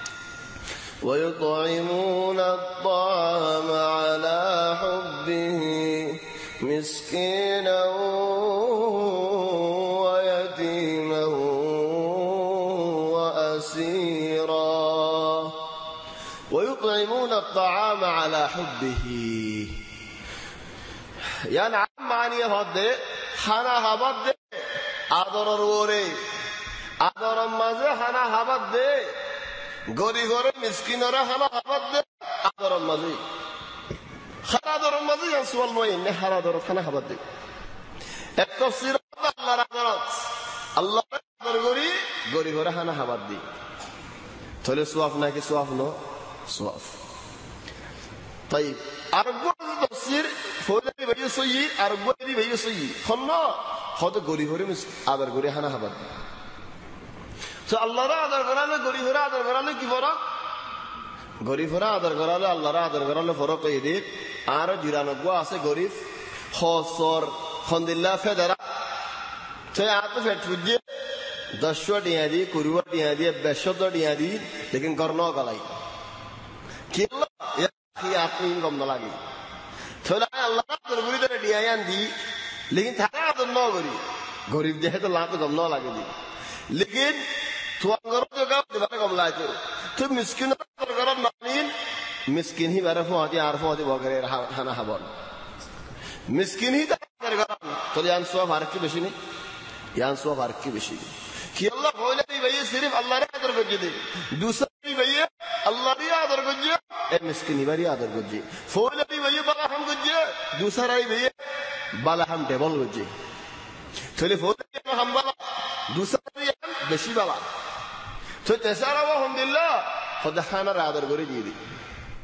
ويطعمون الطعام على حبه مسكينا ويتيما وأسيرا ويطعمون الطعام على حبه يعني معني هدي حنا هبد আদরের ওরে আদরের মাঝে হানা হাবাত দে গরিবরে মিসকিনরা হানা হাবাত দে আদরের মাঝে খানা আদরের মাঝে সুয়াল নয় নে হানা আদরের হানা হাবাত দে এক তাফসীর আল্লাহর আদরত আল্লাহর আদর করি গরিবরে হানা হাবাত দি তাহলে সুয়াফ নাকি সুয়াফ নো সুয়াফ طيب আরবো তাফসীর ফৌলাদি ভাই সহি আরবো দি ভাই সহি খন্না হদ গরিবরে আদর করে হানা হাবাত তো আল্লাহর আদর করালে গরিবরা আদর করালে কি ফরক গরিবরা আদর করালে আল্লাহর আদর করালে ফরক এই দিক আর 99 আছে গরিব খসর আলহামদুলিল্লাহ ফেদরা তো আত ফেট ফুজে 10 টিয়া দি 20 টিয়া দি 20 টিয়া দি লেকিন করনো গলাই কি আল্লাহ কি আপনি কম না লাগে তো আল্লাহ আদর করি ধরে টিয়ায়ান দি লেকিন থাকা আদর ন করি গরিব যেহেতু লাভ কম না লাগে দি লেকিন तुअंगर जो का दिवाले कमला है तो मिस्किन अगर नामीन मिस्किन ही बारे फोआती आर फोआती वगैरह हना हबल मिस्किन ही अगर तो यान सो भारत की बेशी नहीं यान सो भारत की बेशी कि अल्लाह बोले नहीं भैया सिर्फ अल्लाह रे आदर को दे दूसरा नहीं भैया अल्लाह रे आदर को दे ए मिस्किन ही बारी आदर को दे बोले नहीं भैया बाला हम को दे दूसरा ही भैया बाला हम टेबल को दे चले बोले हम बाला दूसरा बेशी बाला तो तेसारा वो अल्हम्दुलिल्लाह खुदा खाना आदर করে দিয়ে দি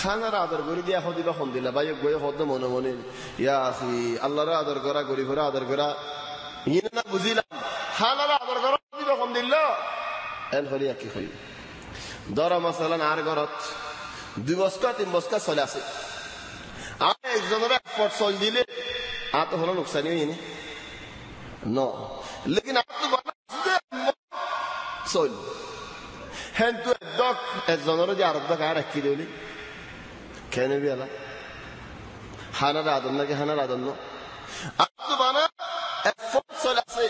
খানার আদর করে দিয়া হদিবা ফোন দিলা ভাই গয়ে হদ মনে মনে ইয়া আখি আল্লাহর আদর করা গরিবের আদর করা ইয়ে না বুঝিলাম খানার আদর করা হদিবা ফোন দিল এন হলি কি হই ধরা মাসালান আর ঘরত 2 বস্তা 3 বস্তা চলে আছে আর একজনের এফোর্ট চল দিলে আর তো হলো নুকসানি হয়নি ন লেকিন আর তো বানাচ্ছে চল হ্যাঁ তুই ডক একজনের যে আর ডক আর কি দিলি কেন বিয়ালা হানার আদর নাকি হানার আদর ন আর তো বানা এফোর্ট চলে আছে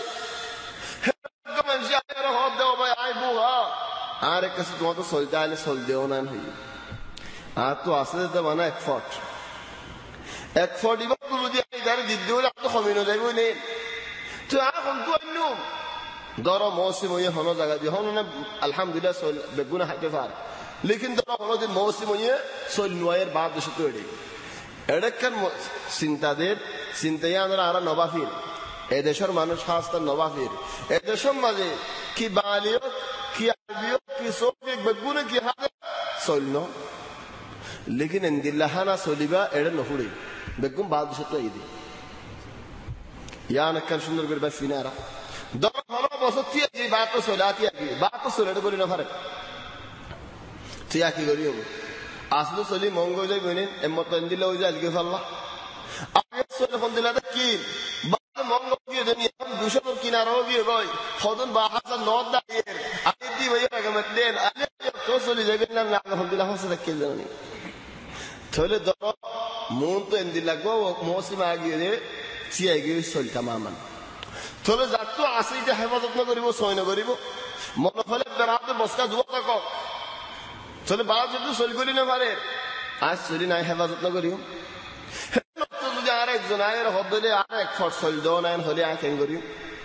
আর এক কাছে তোমার তো চলতে আইলে চল দেও না হই আর তো আসলে তো মানে এক ফট ইবা গুলো দিয়ে ইদারে দিতে হলে আর তো কমিনো যাইব নেই তো এখন তো অন্য ধরো মৌসুম হয়ে হনো জায়গা দিয়ে হনো না আলহামদুলিল্লাহ চল বেগুনা হাইতে পার লেকিন ধরো হনো যে মৌসুম হয়ে চল নয়ের বাদ দেশে তো এডেকার চিন্তাদের চিন্তাই আমরা আর নবাফির এদেশের মানুষ খাস তার নবাফির এদেশের মাঝে কি বাঙালিও কি আরবিও কি সব বেগুনে কি হাতে চলল লেকিন এন্দিল্লাহানা চলিবা এড়ে নহুড়ি বেগুন বাদ দেশে তো ঈদে ইয়ান একটা সুন্দর করে ফিনারা 10 বছর তিয়া যে বাত তো চলে আতিয়া কি বাত তো চলে করি না পারে তিয়া কি করি হবো আসলে চলি মঙ্গ যাই বইনে এমত এন্দিল্লা হয়ে যায় আজকে ফাল্লা আপনি চলে ফোন দিলা কি মঙ্গ গিয়ে দেন 200 কিনারাও গিয়ে গই হদন 2000 নদ দাঁড়িয়ে আমি দি ভাই আগামত দেন আলে তো চলে যাবেন না আলহামদুলিল্লাহ হাসা দেখে জানি তাহলে ধরো মন তো এন্দিল্লা গো মৌসুম আগিয়ে রে চিয়া গিয়ে চলতা মামান তাহলে যাক তো আসি যে হেফাজত না করিব সয় না করিব মনে হলে বেড়াতে বসকা দুয়া থাকো তাহলে বাদ যদি চল করি না পারে আজ চলি নাই হেফাজত না করিব যদি আর একজন আয়ের হদলে আর এক ফট চল দেও না হলে আর কেন করিব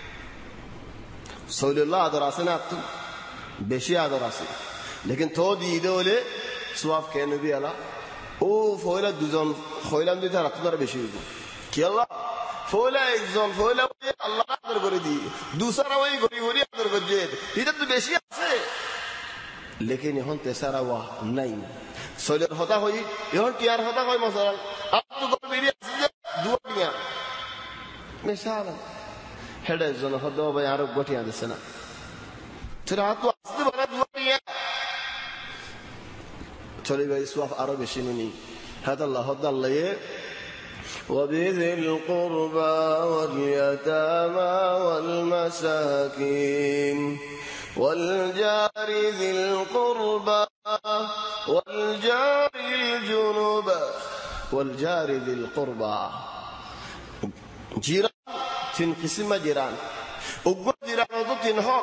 সৈল্লাহ আদর আছে না তো বেশি আদর আছে লেকিন তো দিয়ে দে হলে সোয়াব কেন বি আলা ও ফয়লা দুজন ফয়লাম দিতে রাত বেশি হইব কি আল্লাহ ফয়লা একজন ফয়লা আল্লাহ আদর করে দি দুসরা ওই গরি গরি আদর করছে এটা তো বেশি আছে লেকিন এখন তেসারা ওয়া নাই সৈলের হতা হই এখন টিয়ার হতা হয় মশাল আপনি তো বেরিয়ে আসছে দুয়া নিয়া মিশাল হেড একজন হতা ভাই আরো গটিয়া দিছে না তোরা তো আসতে বড় দুয়া নিয়া চলে ভাই সোয়াব আরো বেশি নি হাত আল্লাহ আল্লাহ وبذي القربى واليتامى والمساكين والجار ذي القربى والجار الجنوب والجار ذي القربى جيران تنقسم جيران أقول جيران تنحق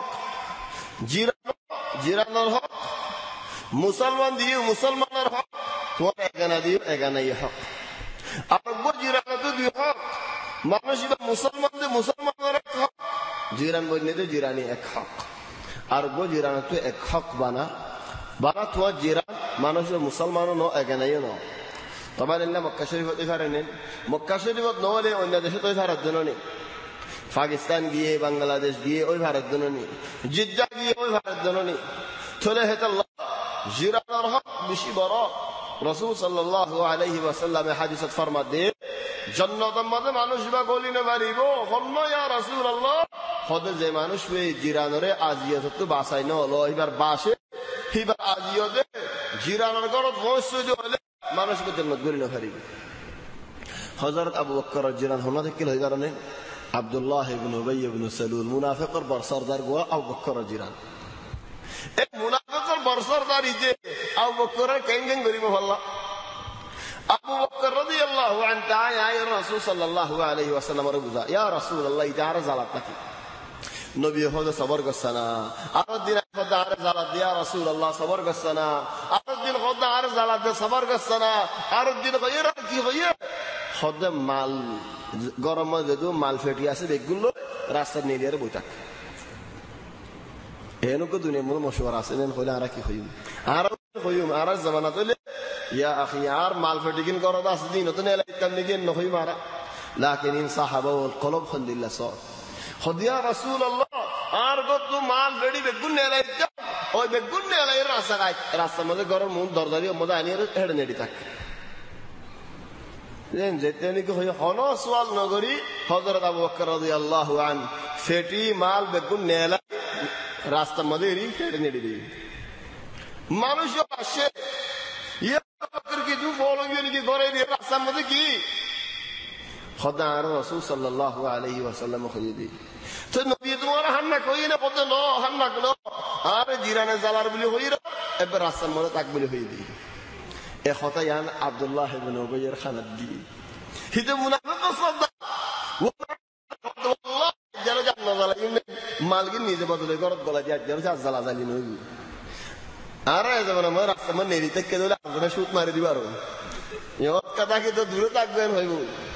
جيران الحق مسلمان ديو مسلمان الحق توان اغانا ديو اغانا يحق أقول جيران ديو حق মানুষ মুসলমানদের মুসলমানের এক হক জিরান বললে তো জিরানি এক হক আর গো জিরান তো এক হক বানা তো জিরান মানুষের মুসলমানও ন এগানাইও ন তোমার এনে মক্কা শরীফ হতে পারেন মক্কা শরীফত নহলে অন্য দেশে তো ভারত জন নেই পাকিস্তান গিয়ে বাংলাদেশ গিয়ে ওই ভারত জন নেই জিদ্দা গিয়ে ওই ভারত জন নেই চলে হেতাল্লাহ জিরানের হক বেশি বড় রাসূল সাল্লাল্লাহু আলাইহি ওয়াসাল্লাম হাদিসত ফরমাত দে জান্নাতের মধ্যে মানুষ বা গলি না মারিব হন্ন ইয়া রাসূলুল্লাহ হদে যে মানুষ ওই জিরানরে আজিয়ত তো বাসাই না হলো এবার বাসে এবার আজিয়তে জিরানের ঘরত মসজিদ হলে মানুষকে জান্নাত গলি না পারিব হযরত আবু বকর জিরান হনা থেকে লই কারণে আব্দুল্লাহ ইবনে উবাই ইবনে সালুল মুনাফিকর বড় সরদার গো আবু বকর জিরান এই মুনাফিকর বড় সরদারি যে আবু বকর কেন করিব আল্লাহ আবু বকর রাদিয়াল্লাহু আনহু তাআলা আয় রাসূল সাল্লাল্লাহু আলাইহি ওয়াসাল্লাম রবুজা ইয়া রাসূলুল্লাহ ইদার জালাত নাকি নবী হযরত সবর গছনা আর দিন খোদার জালাত ইয়া রাসূলুল্লাহ সবর গছনা আর দিন খোদার জালাত সবর গছনা আর দিন গয়রা কি হইয়া খোদ মাল গরম যদু মাল ফেটি আছে বেগুলো রাস্তা নিয়ে বইতাক এনকো দুনিয়া মনে মশওয়ারা আছে নেন হইলে আর কি হইম আর জামানা তলে ইয়া আখি আর মাল ফেটিকিন করদ আছে দিন তো নেলা ইতাম নিগেন নহই মারা লাকিন ইন সাহাবা ওয়াল কলব খালিল্লাহ সর খদিয়া রাসূলুল্লাহ আর গত মাল ফেটি বেগুন নেলা ইতাম ওই বেগুন নেলাই রাস্তার মধ্যে গরম মুখ দরজা দিয়ে মধ্যে আনিয়ে হেঁটে নেড়ি থাকে যেতে নাকি হয়ে হন সোয়াল নগরী হযরত আবু বকর রাদিয়াল্লাহু আনহু ফেটি মাল বেগুন নেলা রাস্তার মধ্যে হেঁটে নেড়ি দিয়ে মানুষ আসে রাস্তার মধ্যে কি খোদা আর রাসূল সাল্লাল্লাহু আলাইহি ওয়াসাল্লাম খোঁজে তো নবী তোমার হান্না কই না কত ন হান্না করো আর জিরানে জালার বলি হই এবার রাস্তার মধ্যে তাক বলি হই দি এ কথা ইয়ান আব্দুল্লাহ ইবনে উবাইয়ের খানাত দি হিতে মুনাফিক সদা ওয়াল্লাহ যারা জান্নাত জালাই মালগি নিজে বদলে গরত গলা দিয়া যারা জালা জালি নই আর এই যেমন আমার রাস্তার মধ্যে নেড়ি থেকে দিলে আপনারা শুট মারি দিবার ইয়ত কথা কি তো দূরে থাকবেন হইব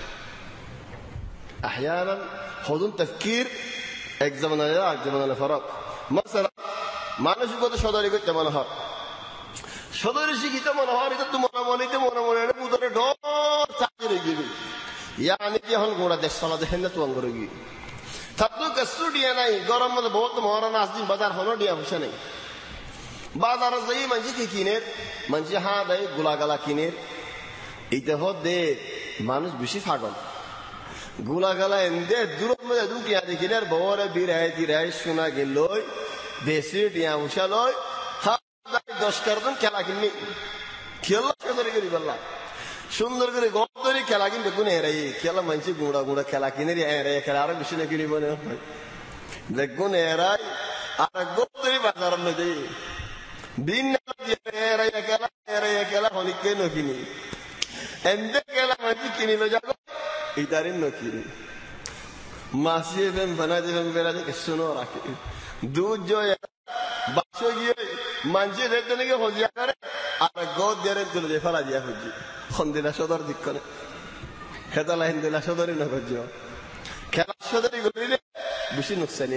احيانا خذون تفكير এক জামানা এক জামানা ফরক مثلا মানুষ কত সদরি করতে মনে হয় সদরি শিখিতে মনে হয় এটা তো মনে মনে পুতরে ডর চাকরি হয়ে গেবে ইয়ানি যখন গোড়া দেশ চলা দেখেন না তো অঙ্গরে গিয়ে থাকতো কষ্ট দিয়ে নাই গরম মধ্যে বহুত মহারানা আসদিন বাজার হলো দিয়া বসে নেই বাজারে যাই মানুষ কি কিনে মানুষ হ্যাঁ দেয় গোলাগালা কিনে এইটা হতে মানুষ বেশি পাগল গুলাগালা এনে দূরত মধ্যে দুটিয়া দেখিলে বরে বিরাই শোনা গেল বেশি টিয়া উষা লয় 10 কার্টন খেলা কিনি খেলা সুন্দর করে বললা সুন্দর করে গদরি খেলা কিনবে কোন এরাই খেলা মানছি গুড়া খেলা কিনে এরাই খেলা আরো বেশি না কিনি মনে হয় দেখুন এরাই আর গদরি বাজার মধ্যে দিন এরাই খেলা হলিকে নকিনি এন্দে খেলা মানছি কিনিল যাবো ইদারিন নকিনি মাসিয়ে বেম বানা দেবেন বেড়াতে শুনো রাখে দুধ জয় বাসো গিয়ে মানছে দেখতে নাকি হজিয়া করে আর গদ দিয়ে তুলে দিয়ে ফেলা দিয়া হজি সন্দিনা সদর দিক করে খেতালা হিন্দিলা সদরই না করছ খেলা সদরি গলিলে বেশি নুকসানি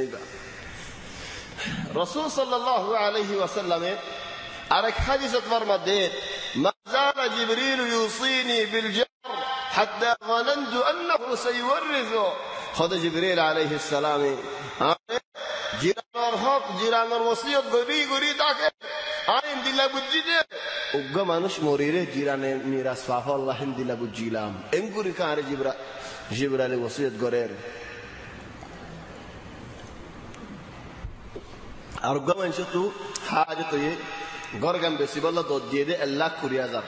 রাসূল সাল্লাল্লাহু আলাইহি ওয়াসাল্লামের আরেক হাদিসের মধ্যে মাযাল জিবরিল ইউসিনি বিল জার حتى ظننت انه سيورثه خد جبريل عليه السلام জিরানোর হক জিরানোর ওসিয়ত গরি তাকে আইন দিলা বুঝি দে উগ্র মানুষ মরিরে জিরানের মিরাস ফাফাল্লাহ দিলা বুঝিলাম এমগুরি কারে জিবরাইল ওসিয়ত গরের আর উগ্র মানুষ তো হাজত হয়ে গরগাম বেশি বলল তো দিয়ে দে 1,20,000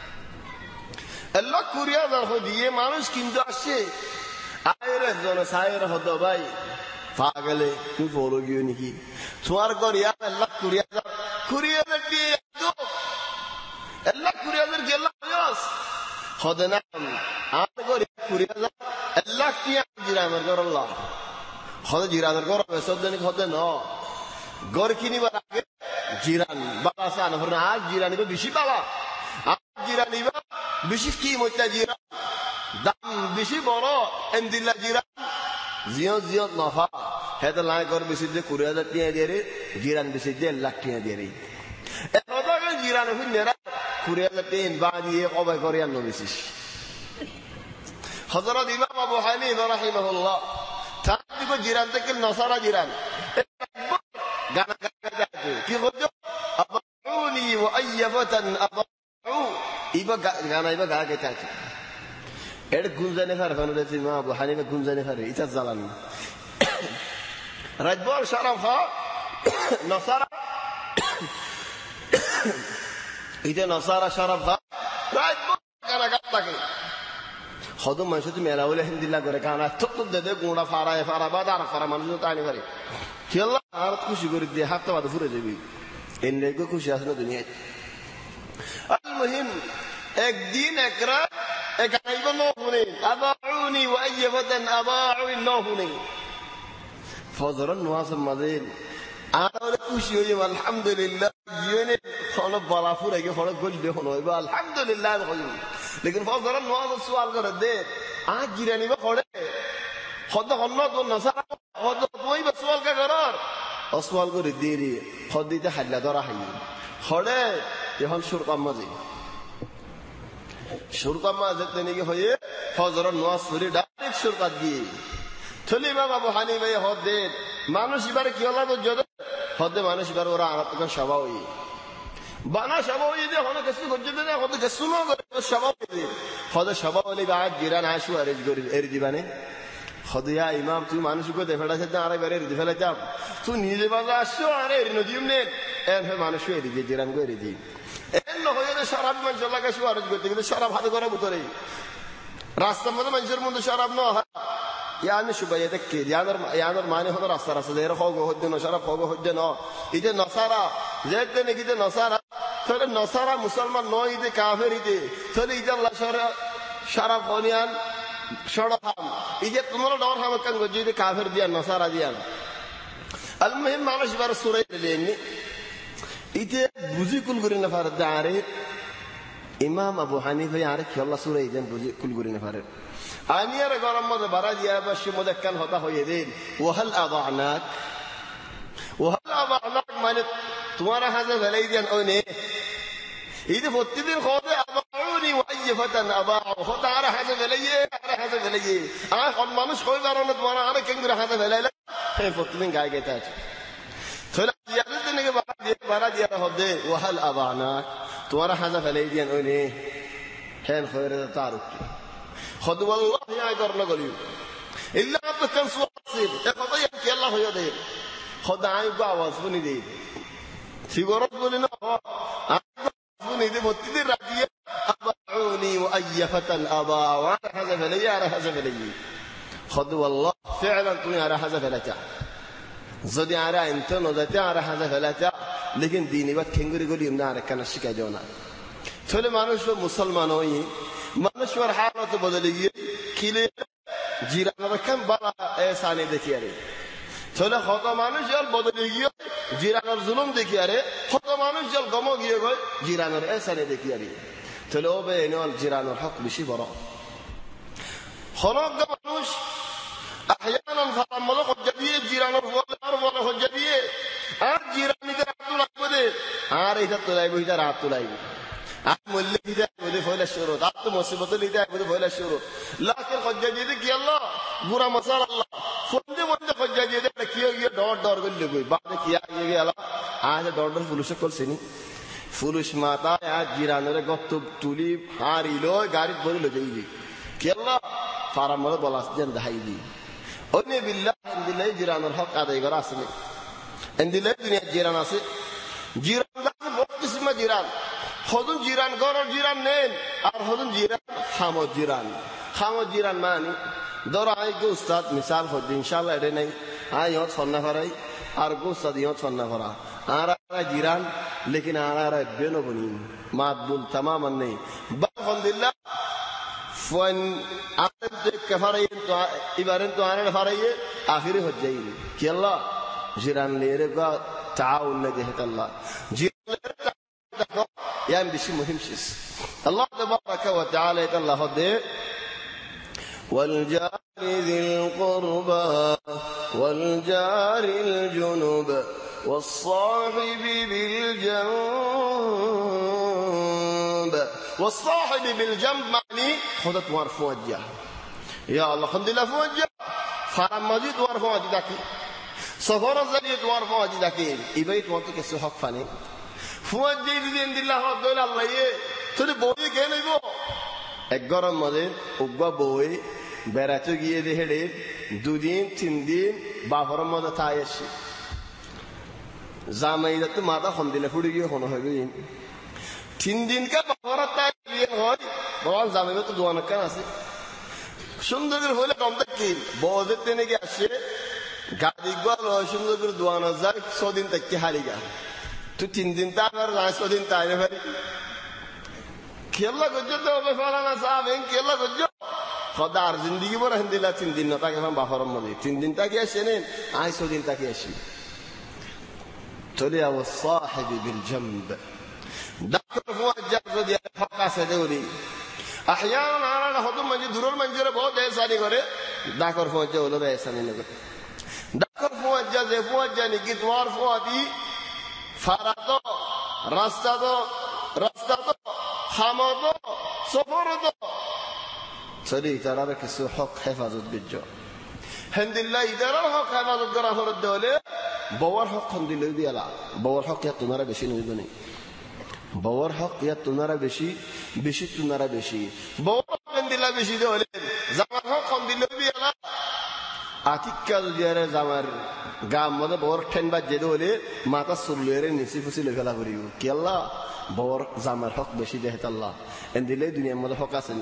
1,20,000 দিয়ে মানুষ কিন্তু আসছে আয়ের জন সায়ের হতো ভাই পাগলে তুই বলো গিয়ে নাকি তোমার ঘর 1,20,000 দিয়ে 1,20,000 গেল হদে না আর ঘর 1,20,000 1,00,000 টিয়া জিরামের ঘর আল্লাহ হদে জিরামের ঘর সদনে হদে ন ঘর কিনিবার আগে জিরান বাসা না হর আর জিরানি বেশি বাবা আর জিরানি বেশি কি মইতা জিরা দাম বেশি বড় এন্দিল্লা জিরা জিও নফা হেতে লাই ঘর বেশি যে 20,000 টিয়া দিয়ে রে জিরান বেশি যে 1,00,000 টিয়া দিয়ে রে এতটা জিরান হইনেরা 20,000 টিয়া বা দিয়ে কবাই করে আনো বেশি হযরত ইমাম আবু হানিফা রাহিমাহুল্লাহ তাকে জিরান থেকে নসারা জিরান গানা গাইতে কি বলছো আবাউনি ওয়া আইয়াবাতান আবাউ ইবা গানা ইবা গাইতে আছে এর গুঞ্জানে ফার ফানুরে মা আবু হানিফা গুঞ্জানে ফারে ইতা জালান রাজবর শরাফা নসারা ইতে নসারা শরাফা রাজবর গানা গাতাকে হদম মানুষ তুমি মেলা বলে হিন্দিল্লা করে গানা তো দে গুড়া ফারা বাদার ফারা মানুষ তানি পারে কি আল্লাহ আর খুশি করে দিয়ে হাত বাদ ফুরে যাবি এনে গো খুশি আছে না দুনিয়ায় আল মুহিম একদিন একরা একাইব নহনে আবাউনি ওয়া আইয়াবাতান আবাউ নহনে ফজরন নামাজের মাঝে আর খুশি হই আলহামদুলিল্লাহ জিনে কোন বালা ফুরে গে ফড় গল দে হলো আলহামদুলিল্লাহ কই लेकिन ফজরন নামাজ সওয়াল করে দে আজ জিরানি বা পড়ে খদ হন্নত নসারা খদ তুই বা সওয়াল কা করার সওয়াল করে দেরি খদিতে হাল্লা ধরা হাই খড়ে এখন সুরকাম মাঝে সুরকাম মাঝে তেনে কি হয়ে ফজরন নামাজ পড়ে ডাইরেক্ট সুরকাত দিয়ে চলি বাবা আবু হানিফা হদ দে মানুষ এবারে কি হলো তো যদ خد مانش بر ورا عرب كان شبابي بانا شبابي ده هنا كسر كجد ده خد كسر ما قال شبابي ده خد شباب اللي بعد جيران عاشوا أريد بانه خد يا إمام تو مانش كده فلا سيدنا عرب أريد فلا جاب تو نيجي بازا عاشوا أريد نديم نين إنه مانش أريد جيران كو أريد إنه هو يده شراب من شاء الله كشوا أريد كده شراب هذا كره بطري راست ماذا منشر من شراب نوها يعني شو بيدك يعني ماني هذا راست ده خاوه هدنا شراب خاوه هدنا إذا نصارى زيد ده نجد نصارى ترى نصارى مسلمان نو إذا كافر إذا ترى إذا الله شراب خانيان شراب هم إذا تمر دور هم كان وجود كافر ديان نصارى ديان المهم معلش بار سورة ليني إذا بوزي كل قرين فرد داري إمام أبو حنيفة يعرف الله سورة إذا بوزي كل قرين فرد أني أرى قرام ماذا براد يا باش مدكان هذا هو يدين وهل أضعناك مانت تمارا هذا فليديان أوني إذا فتدين خاطئ أضاعوني وأي فتن أضاعوا خاطئ على هذا فليه خد مانوش خوي قرانا تمارا على كنجر هذا فليه هي فتدين قاعد يتاج فلا يادتني براد يا هذا وهل أضعناك تمارا هذا فليديان أوني هين خير تعرف خد والله يا قرنا قليل إلا أنت كان سواسيل يقضي أنك الله يدير خد عايب واسبني دي سيقرب قلنا واسبني دي متدير رادية أضاعوني وأي فتن أضاع وعلى هذا فلي خد والله فعلا توني على هذا فلتا زدي على أنت نزدي على هذا فلتا لكن ديني بات كنغري قولي يمنع كان الشكا جونا تولي مانوش مسلمانوي مانوش حالة بدلية كيلي جيران كم بلا إنساني دكياري تولي خطا مانوش جال بدلية جيران الظلم دكياري خطا مانوش جال غمو جيغوي جيران إنساني دكياري تولي أو بينو الجيران الحق بشي برا خلاق مانوش أحيانا فرام ملو خجبيه جيران ولا خجبيه جيران إذا عبدو لعبده إذا طلعبه إذا عبدو لعبه مولي إذا عبده فولا الشروط عبدو مصيبة إذا عبده فولا الشروط لكن خجبيدك يلا برا مسال الله فندي خجبيدك كيو دور قل لقوي بعد كيا يلا دور فلوس كل سنة فلوس ماتا جيران رغبتو تولي لو غاري بوري لجيجي يلا فرامل بلاس جن دحيدي أني بالله عند الله جيران الحق هذا يقرأسني عند الله الدنيا جيران أسي جيران لازم बहुत किस्म جيران خودن جيران غور جيران نين और خودن جيران خامو جيران ماني دورا أي جو أستاذ مثال خود إن شاء الله إدنى أي يوم صنّا فراي और جو أستاذ يوم صنّا فرا आरा جيران लेकिन आरा बेनो बनी मातबुल तमाम नहीं बल्कि فون عقد كفارين تو إبارين تو أنا الفارية آخره هجيني كلا جيران ليرجع تعاون نجهة الله جيران ليرجع يعني بشيء مهم شيء الله تبارك وتعالى الله هدي والجار ذي القربى والجار الجنوب والصاحب بالجنب والصاحب بالجنب معني خدت وارفو وجه يا الله الحمد لله فوجه فرم مزيد وارفو وجه داكي سفر زليد وارفو وجه داكي إبايت وانتو كسو حق فاني فوجه دين الله رب الله يه تولي بوي كيني بو اگرم مزيد اگا بوي براتو گيه دهده دو دين تين دين بافرم مزيد تايشي زاميدت ماذا الحمد لله فوجه هنا هجين तीन दिन का बहरत है ये होय बवाल जामे में तो दुआ न करना से सुंदर होले कम तक की बहुत देने के आशे गाड़ी ग्वाल और सुंदर दुआ न जाए 100 दिन तक की हालेगा तो 3 दिन तक अगर 100 दिन तक है फिर केला गुज्जो तो मैं फलाना साहब हैं केला गुज्जो खुदा जिंदगी भर हिंदीला 3 दिन तक हम बाहर में 3 दिन तक ये शने 100 दिन तक ये शी تولي والصاحب بالجنب ذكر فوجه زدي فقا سدوري احيانا انا هدوم من دورر منجر बहुत ऐसा नहीं करे ذكر فوجه ولا ऐसा नहीं करे ذكر فوجه जे فوجه निकितवार फुआदी फरातो रास्ता तो खामदो सफरदो सरी तरह के सो हक हिफाजत बिजो الحمد لله इधर हक हिफाजत करा हो الدوله বওয়ার হক খন দিলে দিয়ালা বওয়ার হক ইয়া তোনারা বেশি নইব নি বওয়ার হক ইয়া তোনারা বেশি বেশি তোনারা বেশি বওয়ার হক দিলা বেশি দে হলে জামার হক খন দিলে দিয়ালা আতিক্কা দিয়ারে জামার গাম মধ্যে বওয়ার ঠেন বা জেদ হলে মাথা সুললেরে নিচি ফুসি লই ফেলা করিও কি আল্লাহ বওয়ার জামার হক বেশি দেহে আল্লাহ এন দিলে দুনিয়ার মধ্যে হক আছে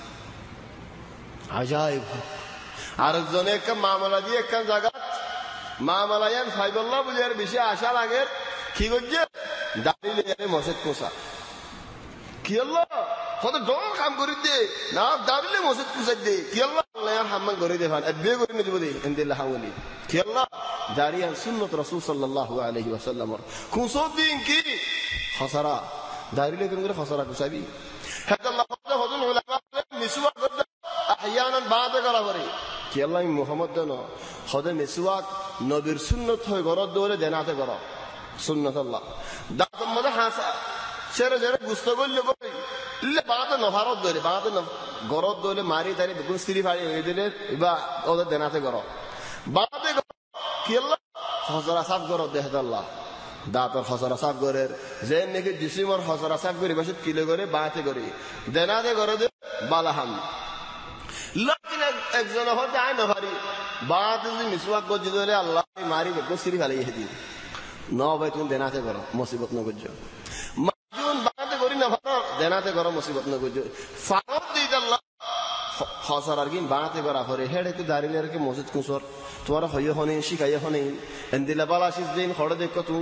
আজাইব আরেকজনে একটা মামলা দিয়ে একটা জায়গা মামলায়ান ফাইবুল্লাহ বুঝার বেশি আশা লাগে কি করছে দাঁড়িয়ে মসজিদ কোসা কি আল্লাহ কত ডর কাম করে দে না দাঁড়িয়ে মসজিদ কোসা দে কি আল্লাহ হাম্মান করে দে ভান বিয়ে করে নিয়ে দেবো ইনদিল্লাহ হাওলি কি আল্লাহ দাঁড়িয়ে সুন্নত রাসূল সাল্লাল্লাহু আলাইহি ওয়াসাল্লাম কোসো দিন কি খসরা দাঁড়িয়ে তুমি করে খসরা কোসাবি হাদ আল্লাহ হযুল উলামা মিসওয়াক আহয়ানান বাদে করা করে কি আল্লাহ মুহাম্মদ দেন খদে মিসওয়াক নবীর সুন্নত হয় গরদ দৌড়ে দেনাতে করো সুন্নত আল্লাহ দাঁতম মধ্যে হাসা সেরে সেরে গুস্ত করলে কই ইল্লে বাতে নভারত দৌড়ে বাতে গরদ দৌড়ে মারি তারি বেগুন স্ত্রী ফাড়ি হয়ে দিলে বা ওদের দেনাতে করো বাতে কি আল্লাহ খসরা সাফ গরদ দেহ আল্লাহ দাঁতর খসরা সাফ গরের যে নাকি জিসিমর খসরা সাফ করি বসে কিলে করে বাতে করি দেনাতে করে দে বালাহাম लेकिन एक जन होते आए ना भारी बात जी मिसवाक को जिधर अल्लाह की मारी को सिरी वाले ये दी नौ भाई तुम देना थे करो मुसीबत न गुजो माजून बात करी ना भारो देना थे करो मुसीबत न गुजो फारोक दी अल्लाह खसर अर्गिन बात करा फरे हेड के दारी लेर के मस्जिद कुसर तुम्हारा होय होने शिकाय होने इंदिला बालाशिस दिन खड़े देखो तुम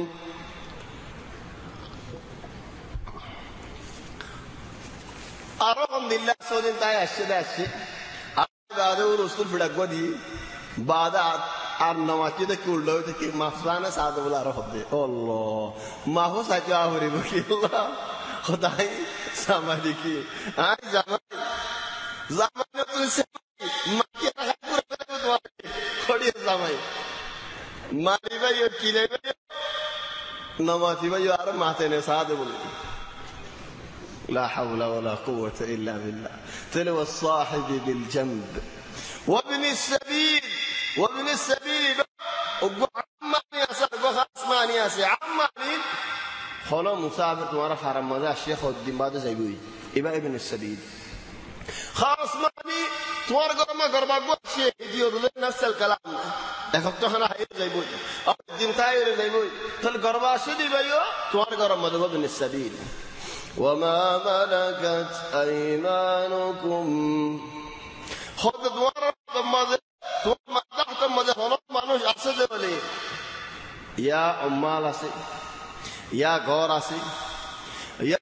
आरो हम दिल्ला सोदिन ताय अच्छे दादे वो रसूल फिड़क दी बाद आर नमाज़ी तो क्यों लो तो कि माफलाना साथ बोला रहा होते अल्लाह माहो साचो आवरी बोली अल्लाह खुदाई समाधि की आज ज़माने तुझसे माकी रखा पूरा तो तुम्हारे थोड़ी ज़माने मारी भाई ये किले भाई नमाज़ी भाई यार माते ने साथ बोली لا حول ولا قوة إلا بالله تلو الصاحب بالجنب وابن السبيل عماني ياسر وخاصماني ياسر عماني خلا مسافر تمہارا فارم مزا الشيخ الدين بعد زيبوي إبا ابن السبيل خاصماني تمہارا قرما قربا الشيخ يقول نفس الكلام اخوتو هنا هاي زيبوي الدين تاير زيبوي تل قربا شدي بيو تمہارا قرما مزا ابن السبيل وما ملكت أيمانكم خذ دوار ماذا تحت ماذا هناك مانوش أسد ولي يا أمال أسي يا غور أسي يا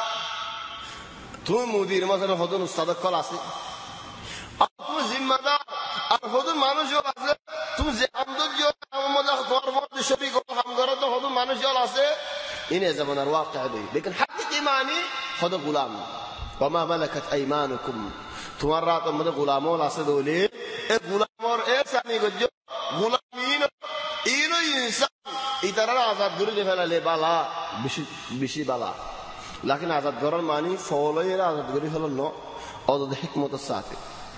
تو مدير مثلا خذون استاد كل أسي أبو زمدار خذون مانوش جو أسي تو زمدود جو ماذا غور ماذا شريك هم غورات خذون مانوش جو أسي إني زمان الواقع ده لكن حقيقة معني خذ غلام وما ملكت أيمانكم تمرات مده غلامون أصدقولي غلام اور ऐसा नहीं गुजो غلامين إنه إنسان इतना आजाद गुरु जैसा ले बाला बिशी बाला लेकिन आजाद गुरु मानी फॉलो ये आजाद गुरु फॉलो नो और तो हिकमत साथ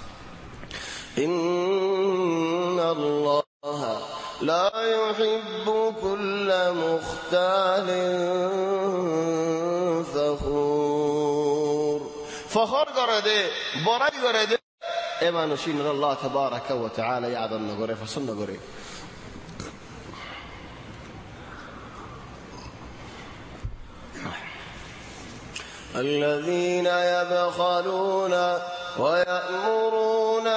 إن الله لا يحب كل مختال فخور فخر قرده براي قرده ايمان شين الله تبارك وتعالى يعظم نغره فسن نغره الذين يبخلون ويأمرون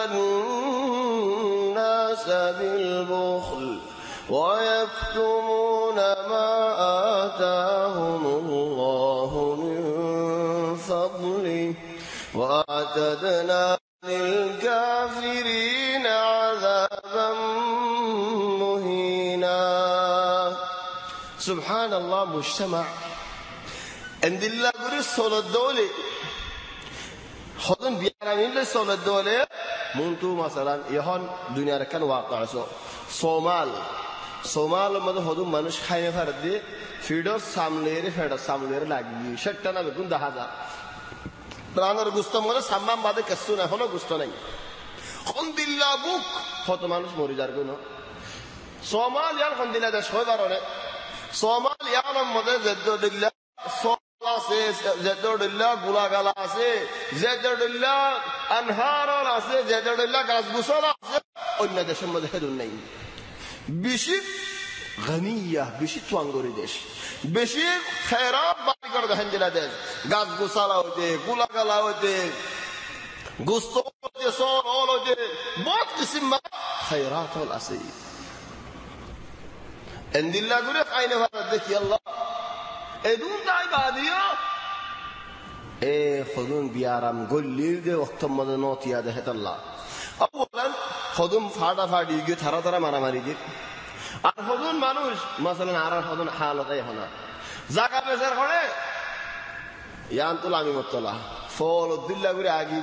الناس بالبخل ويكتمون ما آتاهم الله من فضله وأعتدنا للكافرين عذابا مهينا سبحان الله مجتمع عند الله قرص صلى الدولة خذن بيارانين لصلى الدولة منتو مثلا يهون دنيا ركن واقع सोमाल मधे होदु मनुष्य खाए फरदे फीडर सामलेरे लागी शट्टना बेकुन 10,000 प्राणर गुस्तो मधे साम्माम बादे कस्सु ना होनो गुस्तो नहीं खुन दिल्ला बुक होतो मानुष मरि जार गनो Somaliyan kondila da shoy barone Somaliyan mode zeddodilla solase zeddodilla gulagala ase zeddodilla anharol ase zeddodilla gasgusala ase onna desher mode hedun nei bishi ghaniya bishi twangori desh bishi khairat bari kor dahen dila desh gasgusala hote gulagala hote gusto hote sor hote bahut qism ma khairat hol ase عند الله قريب عين فردك يلا ادون داي باديو خذون بيارم قل لي وقت مدنوت يا ده الله اولا خذون فادا فادي গিয়ে থারা থারা মারামারি দি আর خذون মানুষ مثلا আর خذون حالতে হনা জায়গা বেজার করে ইয়ান্তুল আমি মতলা ফল দিল্লা করে আগি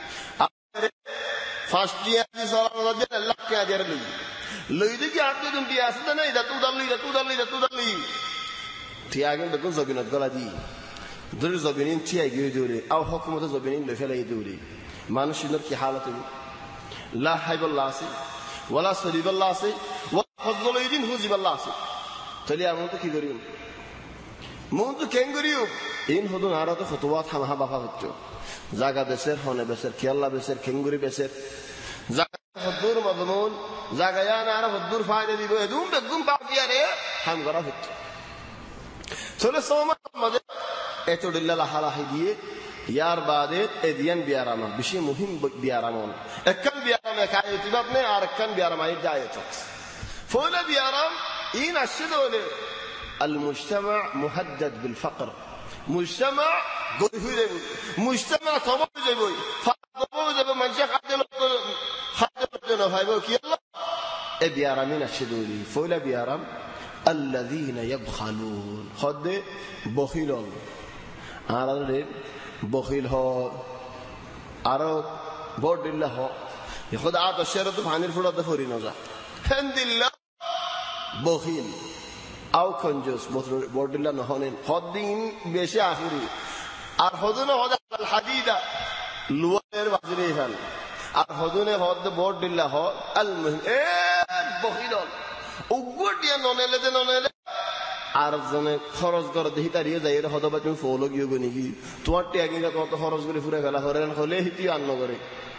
first year দি সালাম দিয়ে লাখ কে দিয়ে লই লইদি কি আপনি তুমি আসতে না এটা তু দালি তিয়াগেন বেগুন জবিনত গলা দি দূর জবিনিন তিয়াই গিয়ে দূরে আও হুকুমত জবিনিন লফেলাই দূরে মানুষের কি হালত হবে লা হাইবাল্লাহ আছে ওয়ালা সরিবাল্লাহ আছে ওয়া ফজলুদ্দিন হুজিবাল্লাহ আছে তাহলে আমরা তো কি করিও মন তো কেন করিও ইন হদুন আর তো ফতোয়া থামা বাফা হচ্ছে জায়গা বেসের হনে বেসের কি আল্লাহ বেসের কেঙ্গুরি বেসের জায়গা হদুর মজমুন জায়গায় আর হদুর ফায়দা দিব এদুম বেগুম বাকিয়ারে হাম করা হচ্ছে চলে সোমার মধ্যে এতদিল্লা লাহালাহি দিয়ে ইয়ার বাদে এদিয়ান বিয়ারামা বেশি মুহিম বিয়ারামন একখান বিয়ারামে কায় ইতিবাত নেই আর একখান বিয়ারামাই যায় চক্স ফলে বিয়ারাম ইন আসছে হলে المجتمع مهدد بالفقر مجتمع গরিব হয়ে যাবে মুজতামা সবল হয়ে যাবে ফাদব হয়ে যাবে মানুষ খাদ্য না ভাইবো কি আল্লাহ এ বিয়ারামিন আসছে দৌড়ি ফলে বিয়ারাম الذين يبخلون خد بخيل আর بخيل হ আর বড় দিল্লা হ خد আত শরত ফানির ফুড়াতে ফরি না যা হামদুলিল্লাহ বখিল আও কনজুস বড় দিল্লা না হনেন হদিন বেশি আখিরি আর হদুনে হদ আল হাদিদা লুয়ার বাজরে খান আর হদুনে হদ বড় দিল্লা হ আল মুহিম এ বখিল উগ্গটিয়া ননেলে আর জনে খরচ করে দেহি তারিয়ে যাই এর হদবা তুমি ফলো গিয়ে গনি কি তোমার ট্যাগিংটা তোমার তো খরচ করে ফুরে ফেলা হরেন হলে হিতি আন্ন করে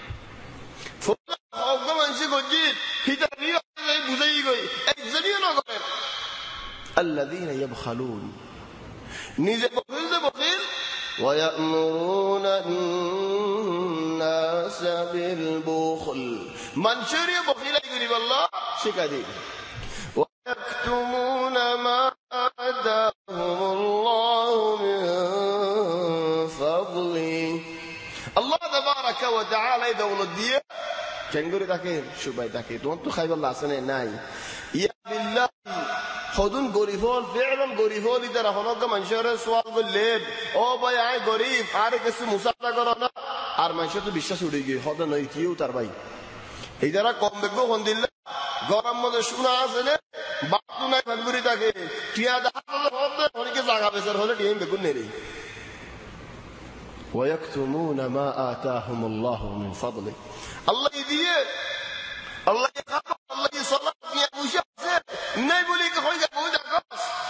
অজ্ঞ মানুষ গজিত হিতারিয়ে বুঝাই গই একজনই না করেন الذين يبخلون নিজে বখিল ويأمرون الناس بالبخل منشر بخيل يقول الله شكادي ويكتمون ما آتاهم الله من فضله الله تبارك وتعالى دولة دي كنقول تاكي شو باي تاكي تو خايب الله سنة ناي يا بالله خودون গরিবল فعلا গরিবল ইদার হনক মানুষের সওয়াল করলেন ও ভাই আই গরিব আর কিছু মুসাফা করো না আর মানুষ তো বিশ্বাস উড়ে গিয়ে হদ নয় কিউ তার ভাই এই যারা কম বেগো হন দিল গরম মধ্যে শোনা আছে না বাতু নাই ফেব্রুয়ারি থাকে টিয়া দাঁড়ালে হদ হরিকে জায়গা বেচার হলে টিম বেগুন নেই ويكتمون ما آتاهم الله من فضله الله দিয়ে الله يخاف الله يصلح يا مشاهد নাই বলি কি হই যাবে ওই দেখো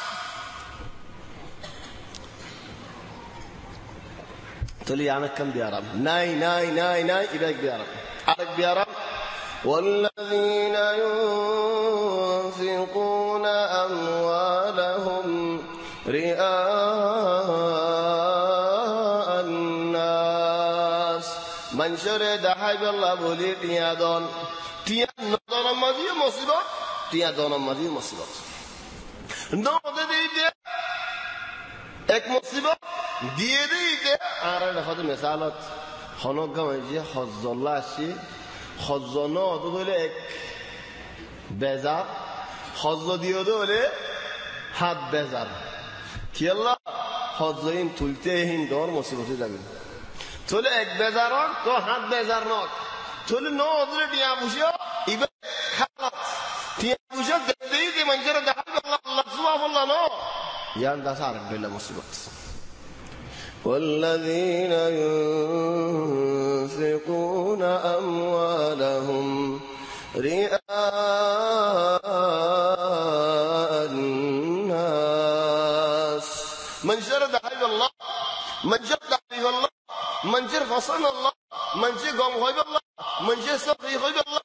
তলি আনকাম বিয়ারাম নাই ইবাক বিয়ারাম আরেক বিয়ারাম والذين ينفقون أموالهم رئاء الناس من شرد حب الله بولي تيادون تيادون مزيه مصيبة টিয়া দনম মাঝি মুসিবত নদে দিতে এক মুসিবত দিয়ে দিতে আর দেখো মিসালত হনক গামে হজ্জল্লা আসি হজ্জন অত হলে এক বেজার হজ্জ দিয়ে হলে হাত বেজার কি আল্লাহ হজ্জইন তুলতে হিন দর মুসিবতে যাবে চলে এক বেজার তো হাত বেজার নক চলে ন অদরে টিয়া বুঝিও ইবে খালাত টিয়া বুঝিও দেই যে মানুষের দেখাবে আল্লাহ সুবহানাল্লাহ নো ইয়ান দাস আর বেলা মুসিবত والذين ينفقون أموالهم رئاء منشر دعي الله منشر دعي الله منشر فصل الله منشر قام غيب الله منشر سقي غيب الله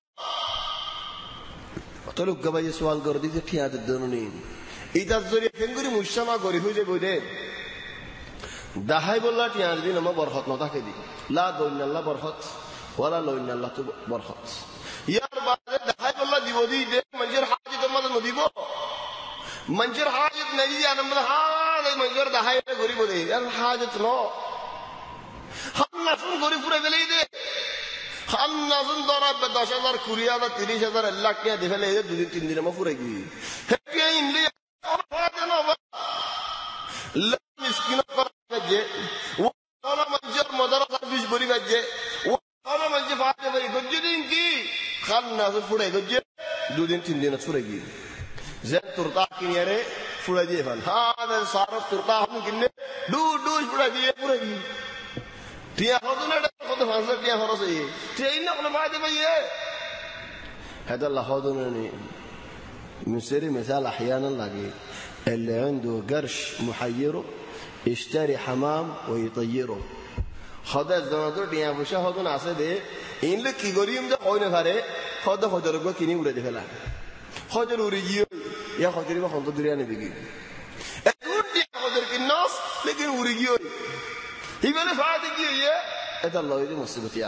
طلب قبل سؤال قردي تحيات الدنونين إذا زوري فنقولي مجتمع قري هو جي بودين دعي بالله تحيات دين ما برخط نطاق دي لا دون الله برخط ولا لو إن الله برخط يا رب دعي بالله دي ودي ده منشر حاجة ما تنوديبه منشر حاجة نجي أنا من هذا منشر دعي قري بودي يعني حاجة نو هم نفهم قري فرق بليده هم نازن دارا ب10,000 20,000 30,000 الله كيا دفعله إذا 2-3 दिन ما फुरेगी है इन लिए फायदा ना لا مسكين فرقة वो أنا منجر مدرسة بيش بري بجة वो أنا منجر फायदा بري गज्जदीन की खान नाज़ फुरे गज्जे 2-3 दिन फुरेगी ज़ेन तुरता की यारे फुरेगी फल हाँ ज़ेन सारा तुरता हम किन्ने दूर फुरेगी تيا خذنا خذ فانسر تيا خرسي تيا إننا قلنا ما هذا بيه هذا الله خذونني مسيري مثال أحيانا لاقي اللي عنده قرش محيره يشتري حمام ويطيره خذ الزنادور تيا فشة خذنا عصده إن لك كيغوريم ده قوي نفاره خذ رجوا كيني ولده فلا خذ الوريجيو يا خذ ريبا خذ دريانه بيجي أقول تيا خذ الناس لكن وريجيو يبقى فاتك يا هذا الله يدي مصيبتي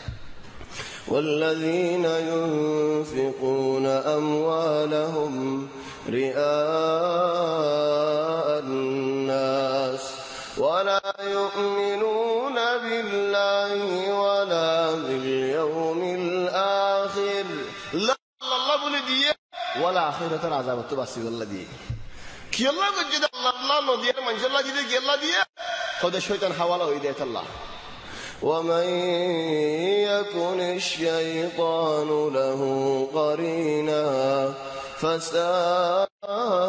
والذين ينفقون أموالهم رئاء الناس ولا يؤمنون بالله ولا باليوم الآخر لا الله بلدي ولا آخرة العذاب التباسي والذي كي الله قد جد الله نوديه من شاء الله جد كي الله ديه خذ الشيطان حواله إيديت الله ومن يكن الشيطان له قرينا فساء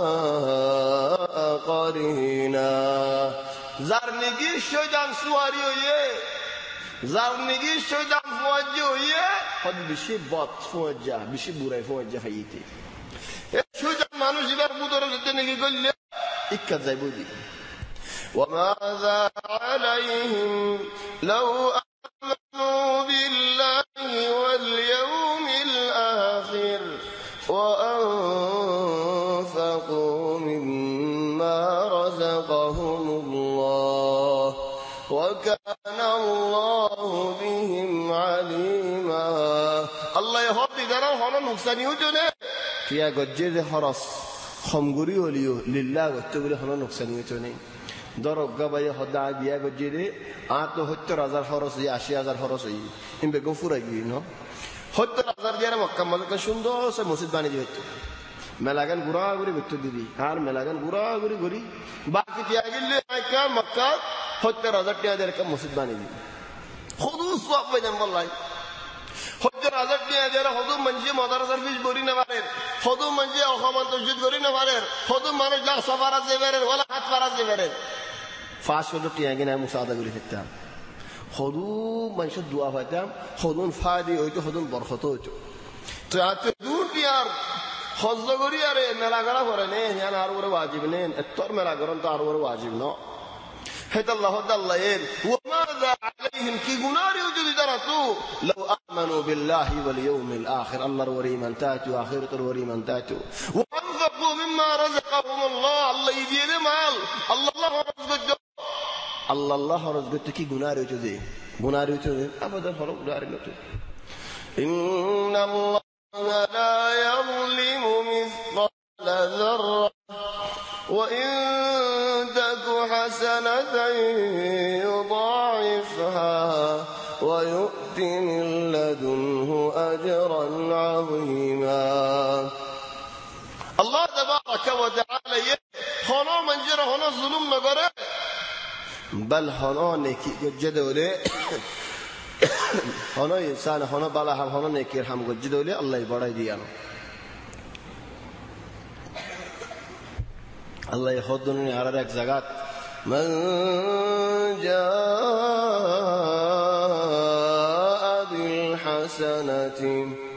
قرينا زارنگی الشيطان سواري ہوئے زارنگی الشيطان فوجه ہوئے خود بشي بات فوجه بشي بوري فوجه فيتي الشيطان مانو زبار بودر زدنگی قل اكد زي بودي وماذا عليهم لو آمنوا بالله واليوم الآخر وأنفقوا مما رزقهم الله وكان الله بهم عليما الله يهدي دارا هنا نقصاني وجنه كيا قجد حرس خمغوري وليو لله وتقول هنا نقصاني وجنه دارو قبايا خدا بيا قجده آتو 70,000 خرس يا 80,000 خرس يي إن بيكون فورجي إنه 70,000 ديارة مكة ملكة شندو سمسد باني جبتو ملاكن غورا غوري بتو دي هار ملاكن غورا غوري باقي تياجي اللي كان مكة 70,000 ديارة كم مسد باني دي خدوا سواب بجنب والله 70,000 ديارة خدوا منجي مدرسة فيش بوري نفارر خدوا منجي أخوان تجد بوري نفارر خدوا منج لا سفارة زبرر ولا حد فارة زبرر فاش ودو تياجي نام مساعدة غوري فتام خدوا منش الدعاء فتام خدون فادي ويتو خدون برخطو تو دور ديار خزو غوري أري ملاكرا فرنين يعني هارور واجبنين التور ملاكرون تارور واجبنا هذا الله ين وماذا عليهم كي غناري وجود درتو لو آمنوا بالله واليوم الآخر الله روري من تاتو آخرة روري من تاتو وأنفقوا مما رزقهم الله يدين مال الله رزقه الله رزقه كي غناري وجود أبدا هرب غناري نتو إن الله لا يظلم مثقال ذرة وإن تك حسنة يضاعفها ويؤت من لدنه أجرا عظيما الله تبارك وتعالى هنا من جرى هنا ظلم نقرأ بل هنا نكي جدولي هنا إنسان هنا بلا هم هنا نكير هم جدولي الله يبارك ديانه الله يخدني على ذاك زكاة من جاء بالحسنة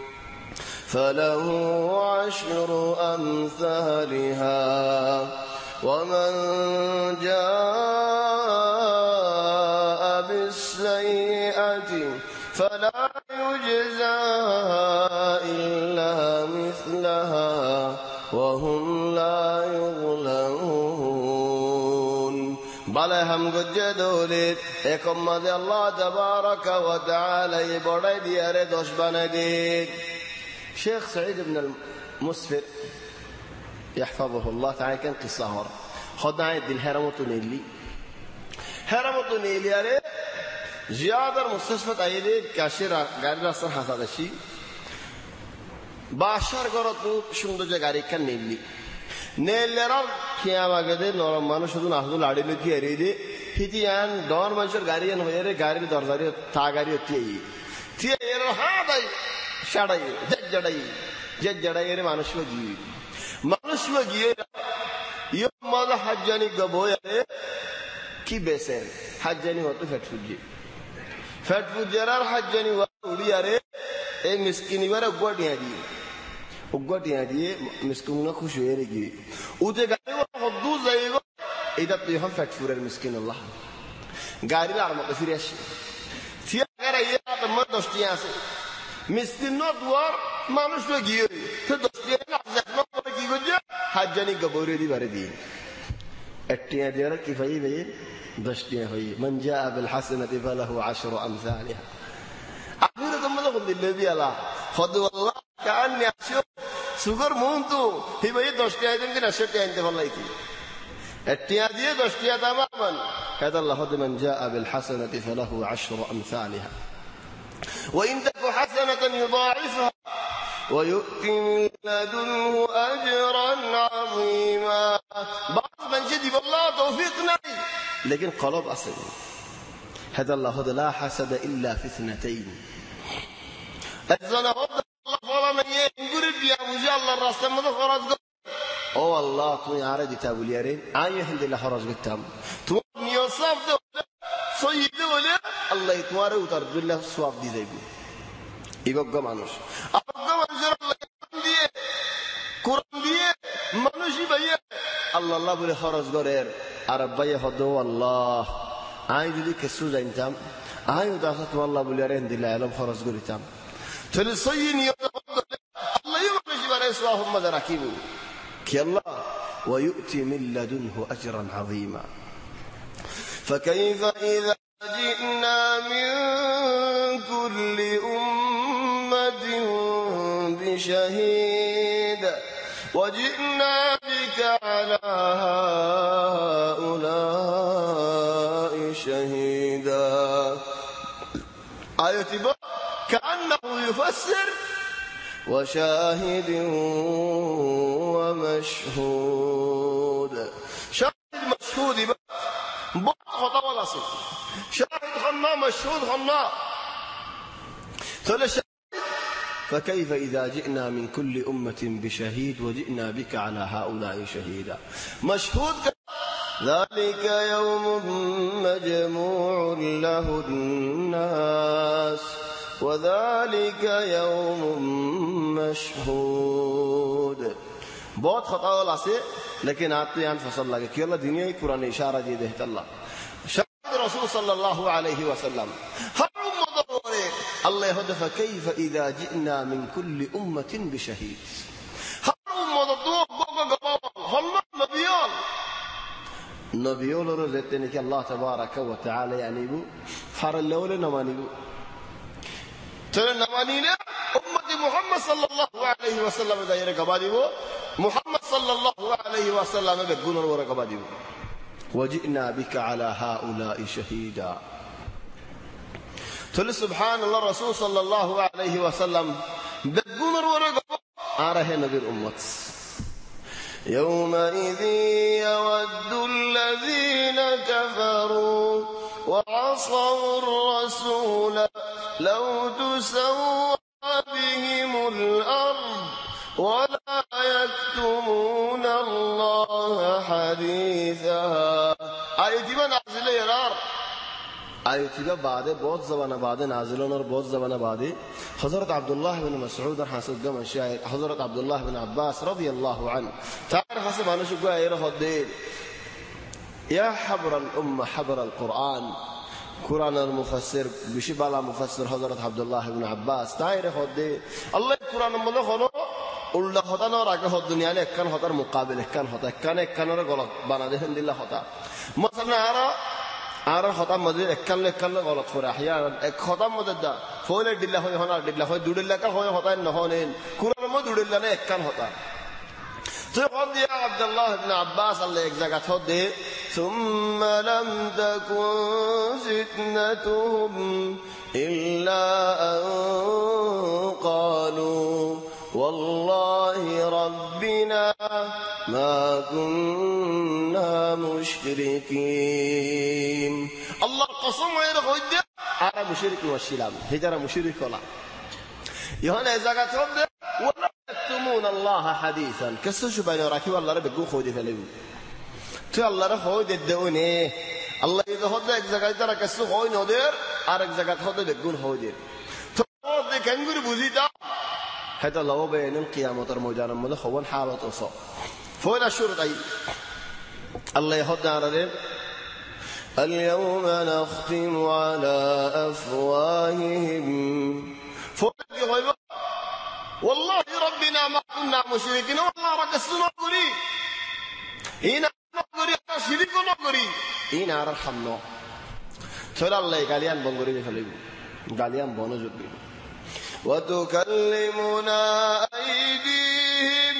فله 10 أمثالها ومن جاء بالسيئة فلا يجزى إلا مثلها وهم لا يظلمون بلے ہم گجے دولت ایک امت اللہ تبارک و تعالی بڑے دیارے دوش بنے دید شيخ سعيد بن المسفر يحفظه الله تعالى كان قصة هورا خدنا عيد الهرمة نيلي عليه زيادة مستشفى عيدي كاشيرا غاري راستان حساد الشيء باشار غرطو شندو جا غاري كان نيلي رب كياما قده نورم مانو شدو ناخدو لاري لكي اريدي هيتي يان دون منشور غاري يان ويري غاري دورزاري تا غاري تيه يرو ها داي شاڑائی جڑائی ارے مانشو گیے یہ ماذا حجانی گبویا رے کی بیسین حجانی ہوتو فیٹ فجرار حجانی وڑی ارے اے مسکینی ورہ اگوٹیاں دیئے مسکینونا خوش ہوئے رے گی اوتے گاڑی وہ حدو زائیگو ایدہ تو یہاں فیٹ فورر مسکین اللہ گاڑی لارمہ قفیر ایشی تھیا اگر یہ آتا مر دوشتیاں سے مسكينات دوار مانوش بگیه تو دستیه نازدما کنه کی گوجه حجانی گبوری دی بردی اتیاں دیارا کفایی بید دستیه ہوئی من جاء بالحسنة فله 10 أمثالها آخر تمام خود دل بی الله خود والله کانی اشیاء سوگر مونتو هی بید دستیه دن که نشته انت والله کی اتیاں دیه دستیه تماما هذا الله خود من جاء بالحسنة فله 10 أمثالها وإن تك حسنة يضاعفها ويؤتي من لدنه أجرا عظيما بعض من جدي بالله توفيقنا لكن قلب أصل هذا الله لا حسد إلا في 2 الزنا الله فلا من ينقرب يا وجه الله الرسل ماذا خرج أو الله تو يعرض تابول يارين آيه هند الله خرج قدام تو يوصف صيد ولا الله يتوارى وترد الله سواف دي زيبو يبقى مانوش أبقى منزل الله قرآن ديه مانوش يبقى الله بولي خرج غرير عرب بيه خدو الله آي دي كسو زينتام آي وداخت والله بولي رين دي الله علم خرج غريتام تلي صيين يوضا الله يمانوش يبقى سواهم ماذا راكيبو كي الله ويؤتي من لدنه أجرا عظيما فكيف إذا جئنا من كل أمة بشهيد وجئنا بك على هؤلاء شهيدا آية كأنه يفسر وشاهد ومشهود شاهد مشهود بعض خطا ولا صف شاهد خنا مشهود خنا فكيف إذا جئنا من كل أمة بشهيد وجئنا بك على هؤلاء شهيدا مشهود ذلك يوم مجموع له الناس وذلك يوم مشهود बहुत खता वाला से लेकिन आते हैं फसल लगे कि अल्लाह दुनिया ही पुरानी इशारा दे देता अल्लाह शायद रसूल सल्लल्लाहु अलैहि वसल्लम हर उम्मत बोले अल्लाह हदफ كيف إذا جئنا من كل أمة بشهيد हर उम्मत तो गोगा गवाह हल्ला नबियों लो रहते हैं कि अल्लाह तबारक व तआला यानी वो हर लोले नमानी वो चले नमानी ने उम्मत मुहम्मद सल्लल्लाहु अलैहि वसल्लम दायरे गवादी वो محمد صلى الله عليه وسلم بيقول ورقة بديو وجئنا بك على هؤلاء شهيدا تقول سبحان الله الرسول صلى الله عليه وسلم بيقول ورقة أراه نبي الأمة يومئذ يود الذين كفروا وعصوا الرسول لو تسوى بهم الأرض ولا يكتمون الله حديثا آيتي با نازل يرار آيتي با بعد बहुत ज़माना बाद नाज़िल और बहुत ज़माना बाद हज़रत अब्दुल्लाह बिन मसऊद हासिल गम शायर हज़रत अब्दुल्लाह बिन अब्बास रज़ियल्लाहु अन्हु तार हासिल मानुष को आये रहते ইয়া হাবরাল উম্মাহ হাবরাল কুরআন কুরআনের মুফাসসির বেশি বালা মুফাসসির হযরত আব্দুল্লাহ ইবনে আব্বাস তাইরে হদে আল্লাহ কুরআনের মধ্যে হলো উল্টা হতা নর আগে হদ দুনিয়ালে একখান হতার মুকাবিল একখান হতা একখানের গলত বানা দেখেন দিল্লা হতা মাসাlan আর হতা মধ্যে একখান গলত করে আহিয়া এক হতার মধ্যে দা ফলে দিল্লা হয় হনা দিল্লা হয় দুদিল্লা কা হয় হতা নহনেন কুরআনের মধ্যে দুদিল্লা না একখান হতা তো হদ ইয়া আব্দুল্লাহ ইবনে আব্বাস আল্লাহ এক জায়গা হদে সুম্মা লাম তাকুন ফিতনাতুহুম ইল্লা আন ক্বালু والله ربنا ما كنا مشركين الله قسم غير خد انا مشرك وشلام هجر مشرك ولا يهنا اذا قلت ولا تكتمون الله حديثا كسش بين راكي والله رب يقول خودي فلو تو الله رب خود الدوني الله اذا خد اذا قلت ترى كسو خو نودر আর এক জায়গা خد بيقول خودي تو دي كانغوري بوزيتا هذا لو بين القيامة الموجودة من خوان حالة أصاب فوين الشروط أي الله يهد على ذلك اليوم نختم على أفواههم فوين والله ربنا ما كنا مشركين والله ركسنا نقري إنا نقري شريك نقري إنا رحمنا تقول الله قاليان بنقري بخليهم قاليان بونجود بي وتكلمنا أيديهم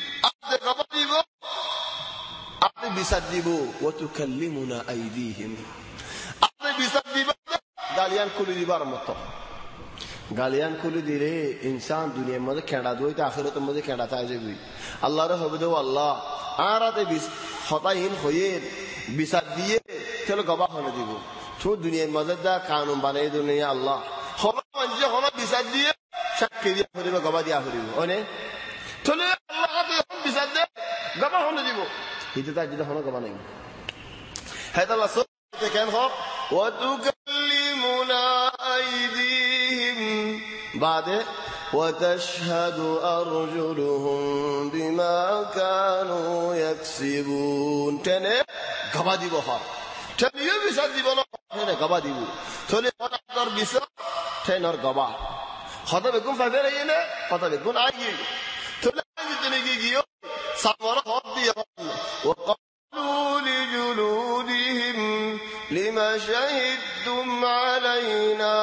أعطي بيصدقوا وتكلمنا أيديهم أعطي بيصدقوا قاليان كل دي بارمطة قاليان كل دي ليه إنسان دنيا ماذا كان دوي تآخرة ماذا كان تاجبي الله رح بدو الله أعطي بيس خطاين خير بيصدقوا تلو قباه نديبو تو دنيا ماذا دا قانون بناي دنيا الله خلا منجه خلا بيصدق شك دي أخريبه قبا دي أخريبه أني تلو الله قبا هم بيصدق قبا هم نديبو هيدا جدا هنا قبا نيم هذا الله سبحانه كان خب وتكلمنا أيديهم بعد وتشهد أرجلهم بما كانوا يكسبون تاني قبا دي بخار تاني يبصدق بنا تاني قبا دي بو تلو أنا أقدر بيصدق تاني قبا خدا بيكون فاهمين هنا خدا بيكون عايل تلا تنيجي صبر خدي وقالوا لجلودهم لما شهدتم علينا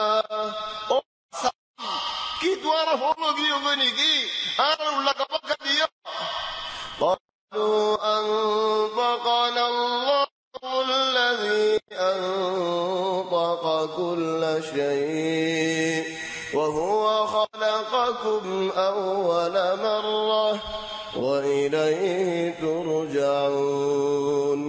كي دوارا فولو كي يغنيكي انا ولا كبك دي قالوا انطقنا الله الذي انطق كل شيء وهو خلقكم أول مرة وإليه ترجعون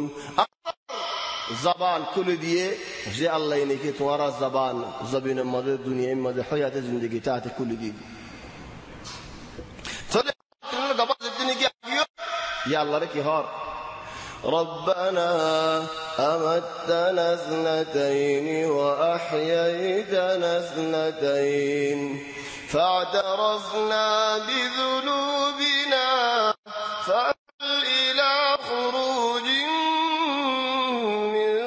زبان كل ديه جي الله ينكي توارا زبان زبين مدى الدنيا مدى حياة زندگی تاعت كل ديه صدق قبض الدنيا يا الله ركي هار ربنا أمتنا اثنتين وأحييتنا اثنتين فاعترفنا بذنوبنا فهل إلى خروج من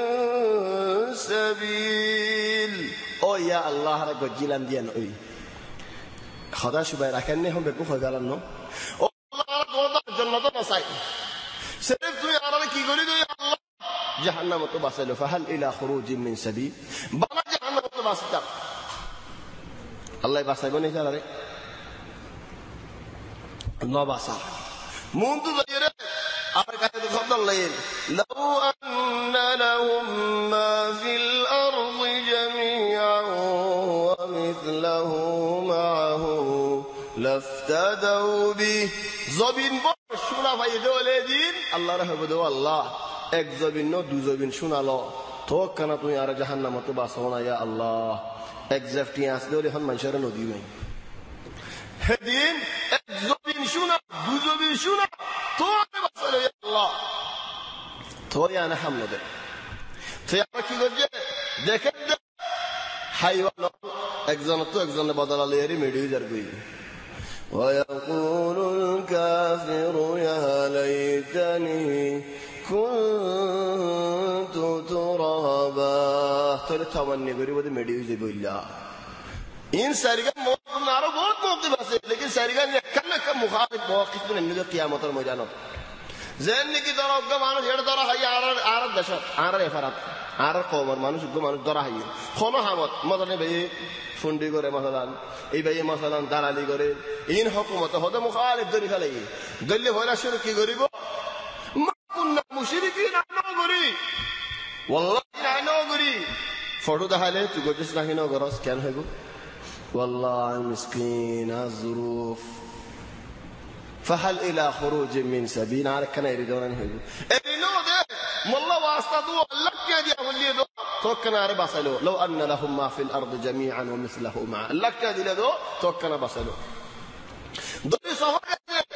سبيل أو يا الله رب جيلان ديان أوي خدا شو بيراكني هم بيقول خدالنا أو الله رب وضع جنة نصاي سيف تو يا رب كي قولي يا الله جهنم تباسل فهل إلى خروج من سبيل بنا جهنم تباسل الله يباسل بني جلالي الله باسل منذ ذكره أركض خبر الليل لو أن لهم ما في الأرض جميعا ومثله معه لافتدوا به زبين شونا فايدو لدين الله رحمه بدو الله এক জবিন ন দু জবিন শোনালো তো কেন তুমি আর জাহান্নামে তো বাসো না ইয়া আল্লাহ এক্সাক্টলি আসলে হলে হন মানুষের নদী নাই হেদিন এক জবিন শোনা দু জবিন শোনা তো বাসো ইয়া আল্লাহ তো ইয়া না হামদে তো আমরা কি করছে দেখেন হাইওয়ান একজন তো একজনের বদলালে এরি মেডিজার কই ويقول الكافر يا ليتني كنت তোলে তামান্নি করি বোধ মেডি হয়ে যাবে इन सारिगान नारो बहुत मौक़िफ़ আছে लेकिन सारिगान একটা না একটা মুখালিফ মওয়াকিফ নিয়ে কিয়ামতের ময়দানত যেন নাকি ধরা অজ্ঞ মানুষ এটা ধরা হয় আর দেশ আর এফারাত আর কওমের মানুষ অজ্ঞ মানুষ ধরা হয় কোন হামত মদনে ভাই ফুন্ডি করে মাসালান এই ভাই মাসালান দালালি করে ইন হুকুমত হদে মুখালিফ ধরি ফেলে গল্লে ভয়লা শুরু কি করিব মা কুননা মুশরিকিন আনো করি ওয়াল্লাহি আনো করি ফটো দেখালে তুই গজস নাকি না গরস কেন হইব والله مسكين الظروف فهل الى خروج من سبيل على كان يريدون ان يهجوا ابنو ده والله واسطوا لك يا دي ولي دو توكنا ربسلو لو ان لهم ما في الارض جميعا ومثله معه لك يا دي دو توكنا بسلو دول صهر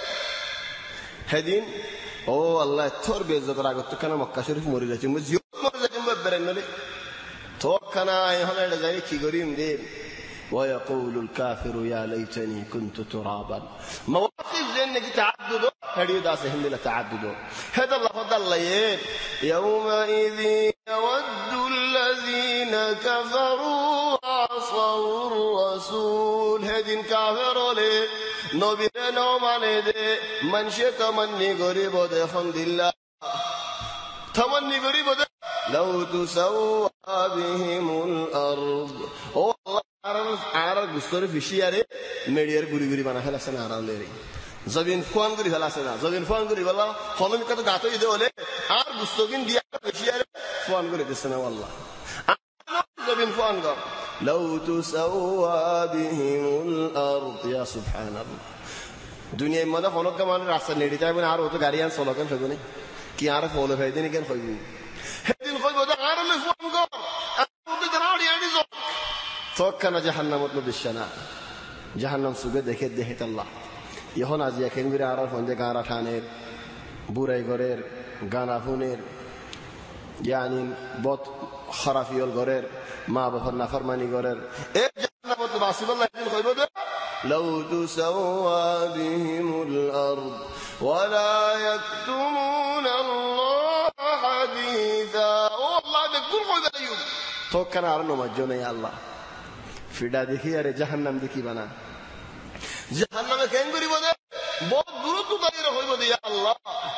هدين او الله تور بيزغرا توكنا مكه شريف مريد مزيو مريد ببرنلي توكنا يهنا زي كي غريم دي ويقول الكافر يا ليتني كنت ترابا مواقف زينك تعدد هدي داس هندل تعدد هذا الله فضل يومئذ يود الذين كفروا وعصوا الرسول هدي كافر له نبي نوم عليه من شئت مني غريب دخل الله تمني غريب لو تسوى بهم الارض আর গুস্তরে ফিশিয়ারে মেডিয়ার গুড়ি গুড়ি বানা ফেলাছে না আরাম লেরে জবিন ফোন করে ফেলাছে না জবিন ফোন করে বলা ফলন কত গাতো দিতে হলে আর গুস্তকিন দিয়া ফিশিয়ারে ফোন করে দিছে না আল্লাহ জবিন ফোন কর লাউ তুসাওয়া বিহিমুল আরদ ইয়া সুবহানাল্লাহ দুনিয়ার মধ্যে ফলক কামান রাস্তা নেড়ি যাবে আর ও তো গাড়ি আন চলকেন ফেগুনি কি আর ফলো ফাইদিন কেন কইবি হেদিন কইবো দা আর লে ফোন কর আর তো দাঁড়াড়ি আনি জো توكنا جهنم مطلبشنا جهنم سوغه দেখে আল্লাহ এখন আজ এখন করে আর ফন্দে গারা ঠানের বুড়াই ঘরের গানা ফুনের ইয়ানি বত খারাফিয়ল ঘরের মা বাবার নাফরমানি ঘরের এই জাহান্নাম তো বাসিবাল্লাহ দিন কইবো দে লাউ তুসাওয়া বিহিমুল আরদ ওয়ালা ইয়াকতুমুনা আল্লাহ হাদিসা ও আল্লাহ দেখুন কইবে দিও توكنا আর নমাজ নাই আল্লাহ ফিডা দেখি আরে জাহান্নাম দেখি বানা জাহান্নামে কেন করিব দে বহুত দূরত্ব দাঁড়িয়ে হইব দে ইয়া আল্লাহ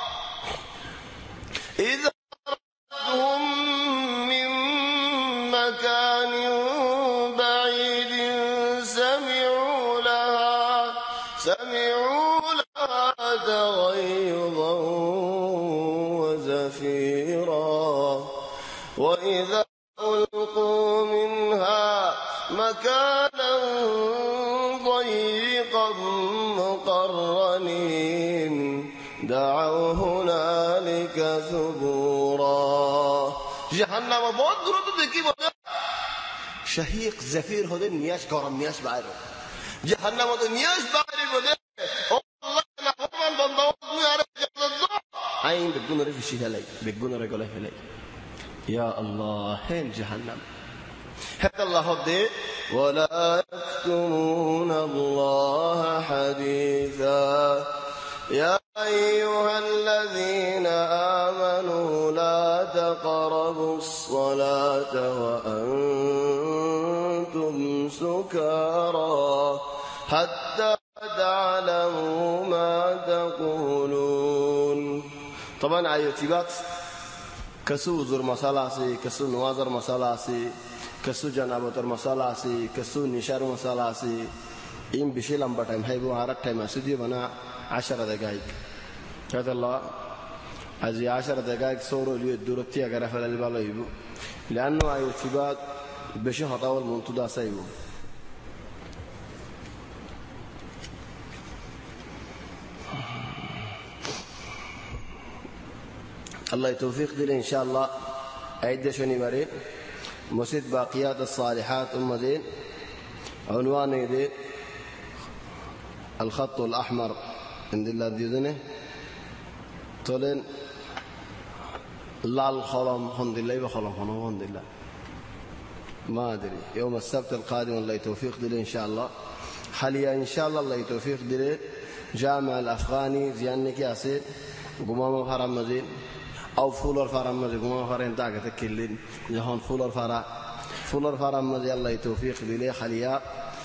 ইযহুম মিন মাকানিন বাঈদিন সামিউ লাহা তাগায়ুযান ওয়া জাফীরা ওয়া ইযা উলকু মিনহা مكانا ضيقا مقرنين دعوا هنالك ثبورا جهنم बहुत दूर तो देखी बोले शहीक जफीर होदे नियाश गरम नियाश बाहर जहन्नम तो नियाश बाहर बोले ओ अल्लाह ना फरमान बंदा तू यार जल्द आइन बेगुनरे फिशी हेलाई बेगुनरे गले हेलाई या अल्लाह है जहन्नम هذا الله هدي ولا يكتمون الله حديثا يا أيها الذين آمنوا لا تقربوا الصلاة وأنتم سكارى حتى تعلموا ما تقولون طبعا آياتيات كسو زور مسألة سي كسو نوازر مسألة سي كسو جنابتر مسألة سي كسو نشار مسألة سي إن بشي لمبا تايم هايبو عارك تايم أسودي بنا 10 دقائق هذا الله أزي 10 دقائق صورو ليه الدورتي أغرى فلالي بالا يبو لأنه آيو تباد بشي خطاول منتودا سايبو الله توفيق دي إن شاء الله عيدة شوني مرين مسجد باقيات الصالحات دين عنوان دي الخط الأحمر عند الله ديدنه تولين لال خلم هند الله بخلم هند الله ما أدري يوم السبت القادم الله توفيق دي إن شاء الله حاليا إن شاء الله الله توفيق دي جامع الأفغاني زيانك ياسين قمام فرام مزين أو فولر فرام مزين قمام فرين تاكت كلين جهان فولر فرا فلور فرام مزي الله توفيق بلي خليا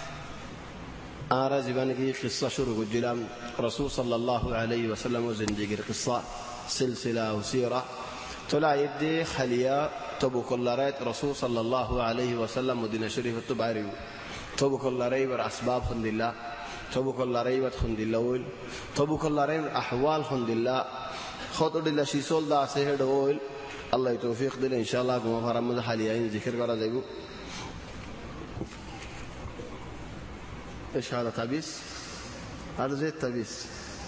آرز بانكي قصة شروق الجلام رسول صلى الله عليه وسلم وزندقر قصة سلسلة وسيرة طلع يدي خليا تبو كل رأيت رسول صلى الله عليه وسلم ودين شريف التبعريو تبو كل رأي أسباب خند الله تبو كل رأي خند الله تبو كل رأي أحوال خند الله خطر الله شيسول دا سهر دوول الله يتوفيق دل إن شاء الله كما فرمز حاليين ذكر قرأ ذيقو إيش هذا تبيس؟ هذا زيت تبيس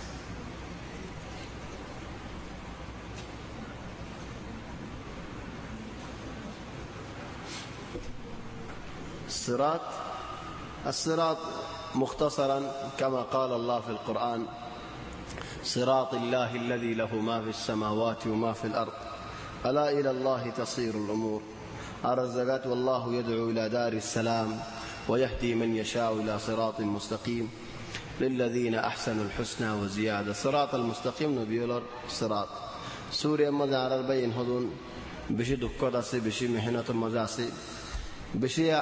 الصراط مختصرا كما قال الله في القرآن صراط الله الذي له ما في السماوات وما في الأرض ألا إلى الله تصير الأمور الرزقات والله يدعو إلى دار السلام ويهدي من يشاء إلى صراط مستقيم للذين أحسنوا الحسنى وزيادة صراط المستقيم نبيل صراط سوريا مزار البين هدون بشي دكوداسي بشي محنة مزاسي بشي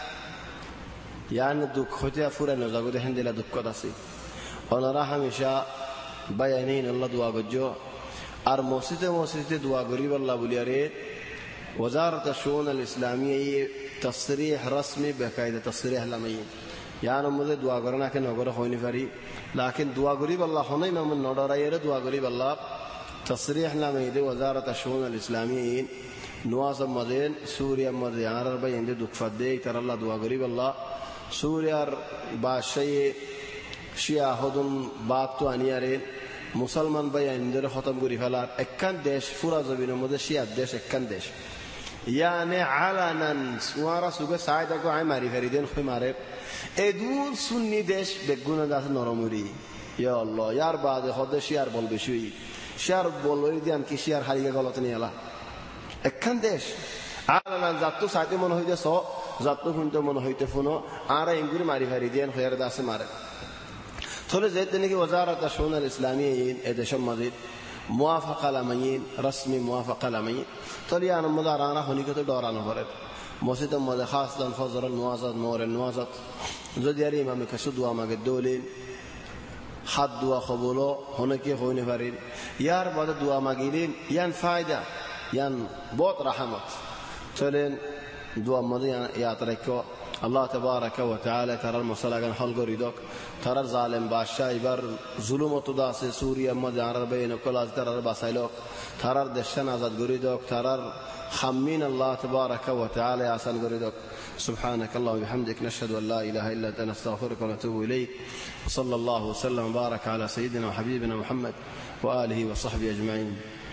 يعني دك ختيا فورا نزاقود هندلا دكوداسي ونرى همشا بيانين الله دعا جو ار موسيقى دعا غريب الله بولياري وزارة الشؤون الإسلامية تصريح رسمي بقاعدة تصريح لمي يعني مذ دعا غرنا كن غره خويني فري لكن دعا غريب الله هناي ما من نور رايره دعا غريب الله تصريح لمي دي وزارة الشؤون الإسلامية نواصب مدين سوريا مدين عرب بين دك فدي ترى الله دعا غريب الله سوريا باشي شيعة هدون باقتو أنيارين مسلمان بيان در ختم غري فلار اكن ديش فورا زبين مد شيعة ديش اكن ديش يعني علنا سوارا سوغا سايدا کو عماري فريدين خو مارب ادول سني ديش بگونا داس نورموري يا الله يار بعد خود شيار بول بشوي شار بول ديان كي شيار حالي غلط نيلا اكن ديش علنا زاتو سايتي من هيده سو زاتو فنتو من هيته فنو ارا انغري ماري فريدين خير داس مارب ثول زيدني كي وزارة الشؤون الإسلامية ادشم مزيد موافقة لمين رسمي موافقة لمين طلي أنا مدارنا هني كتو دورنا فرد موسيد مد خاص دن فزر النوازات نور النوازات زدياري ما مكسود وما قدولين حد وقبوله هناك خوين فرد يار بعد دوا ما قيلين ين فائدة ين بوت رحمت تلين دوا مدي ياتركوا الله تبارك وتعالى ترى المسلجن حلق ريدك ترى الظالم بادشاہ بر ظلم و تداس سوريا مد عرب بين كل از ترى باسيلوك ترى دشن ازاد غريدك ترى خمين الله تبارك وتعالى احسن غريدك سبحانك اللهم وبحمدك نشهد ان لا اله الا انت نستغفرك ونتوب اليك صلى الله وسلم وبارك على سيدنا وحبيبنا محمد واله وصحبه اجمعين.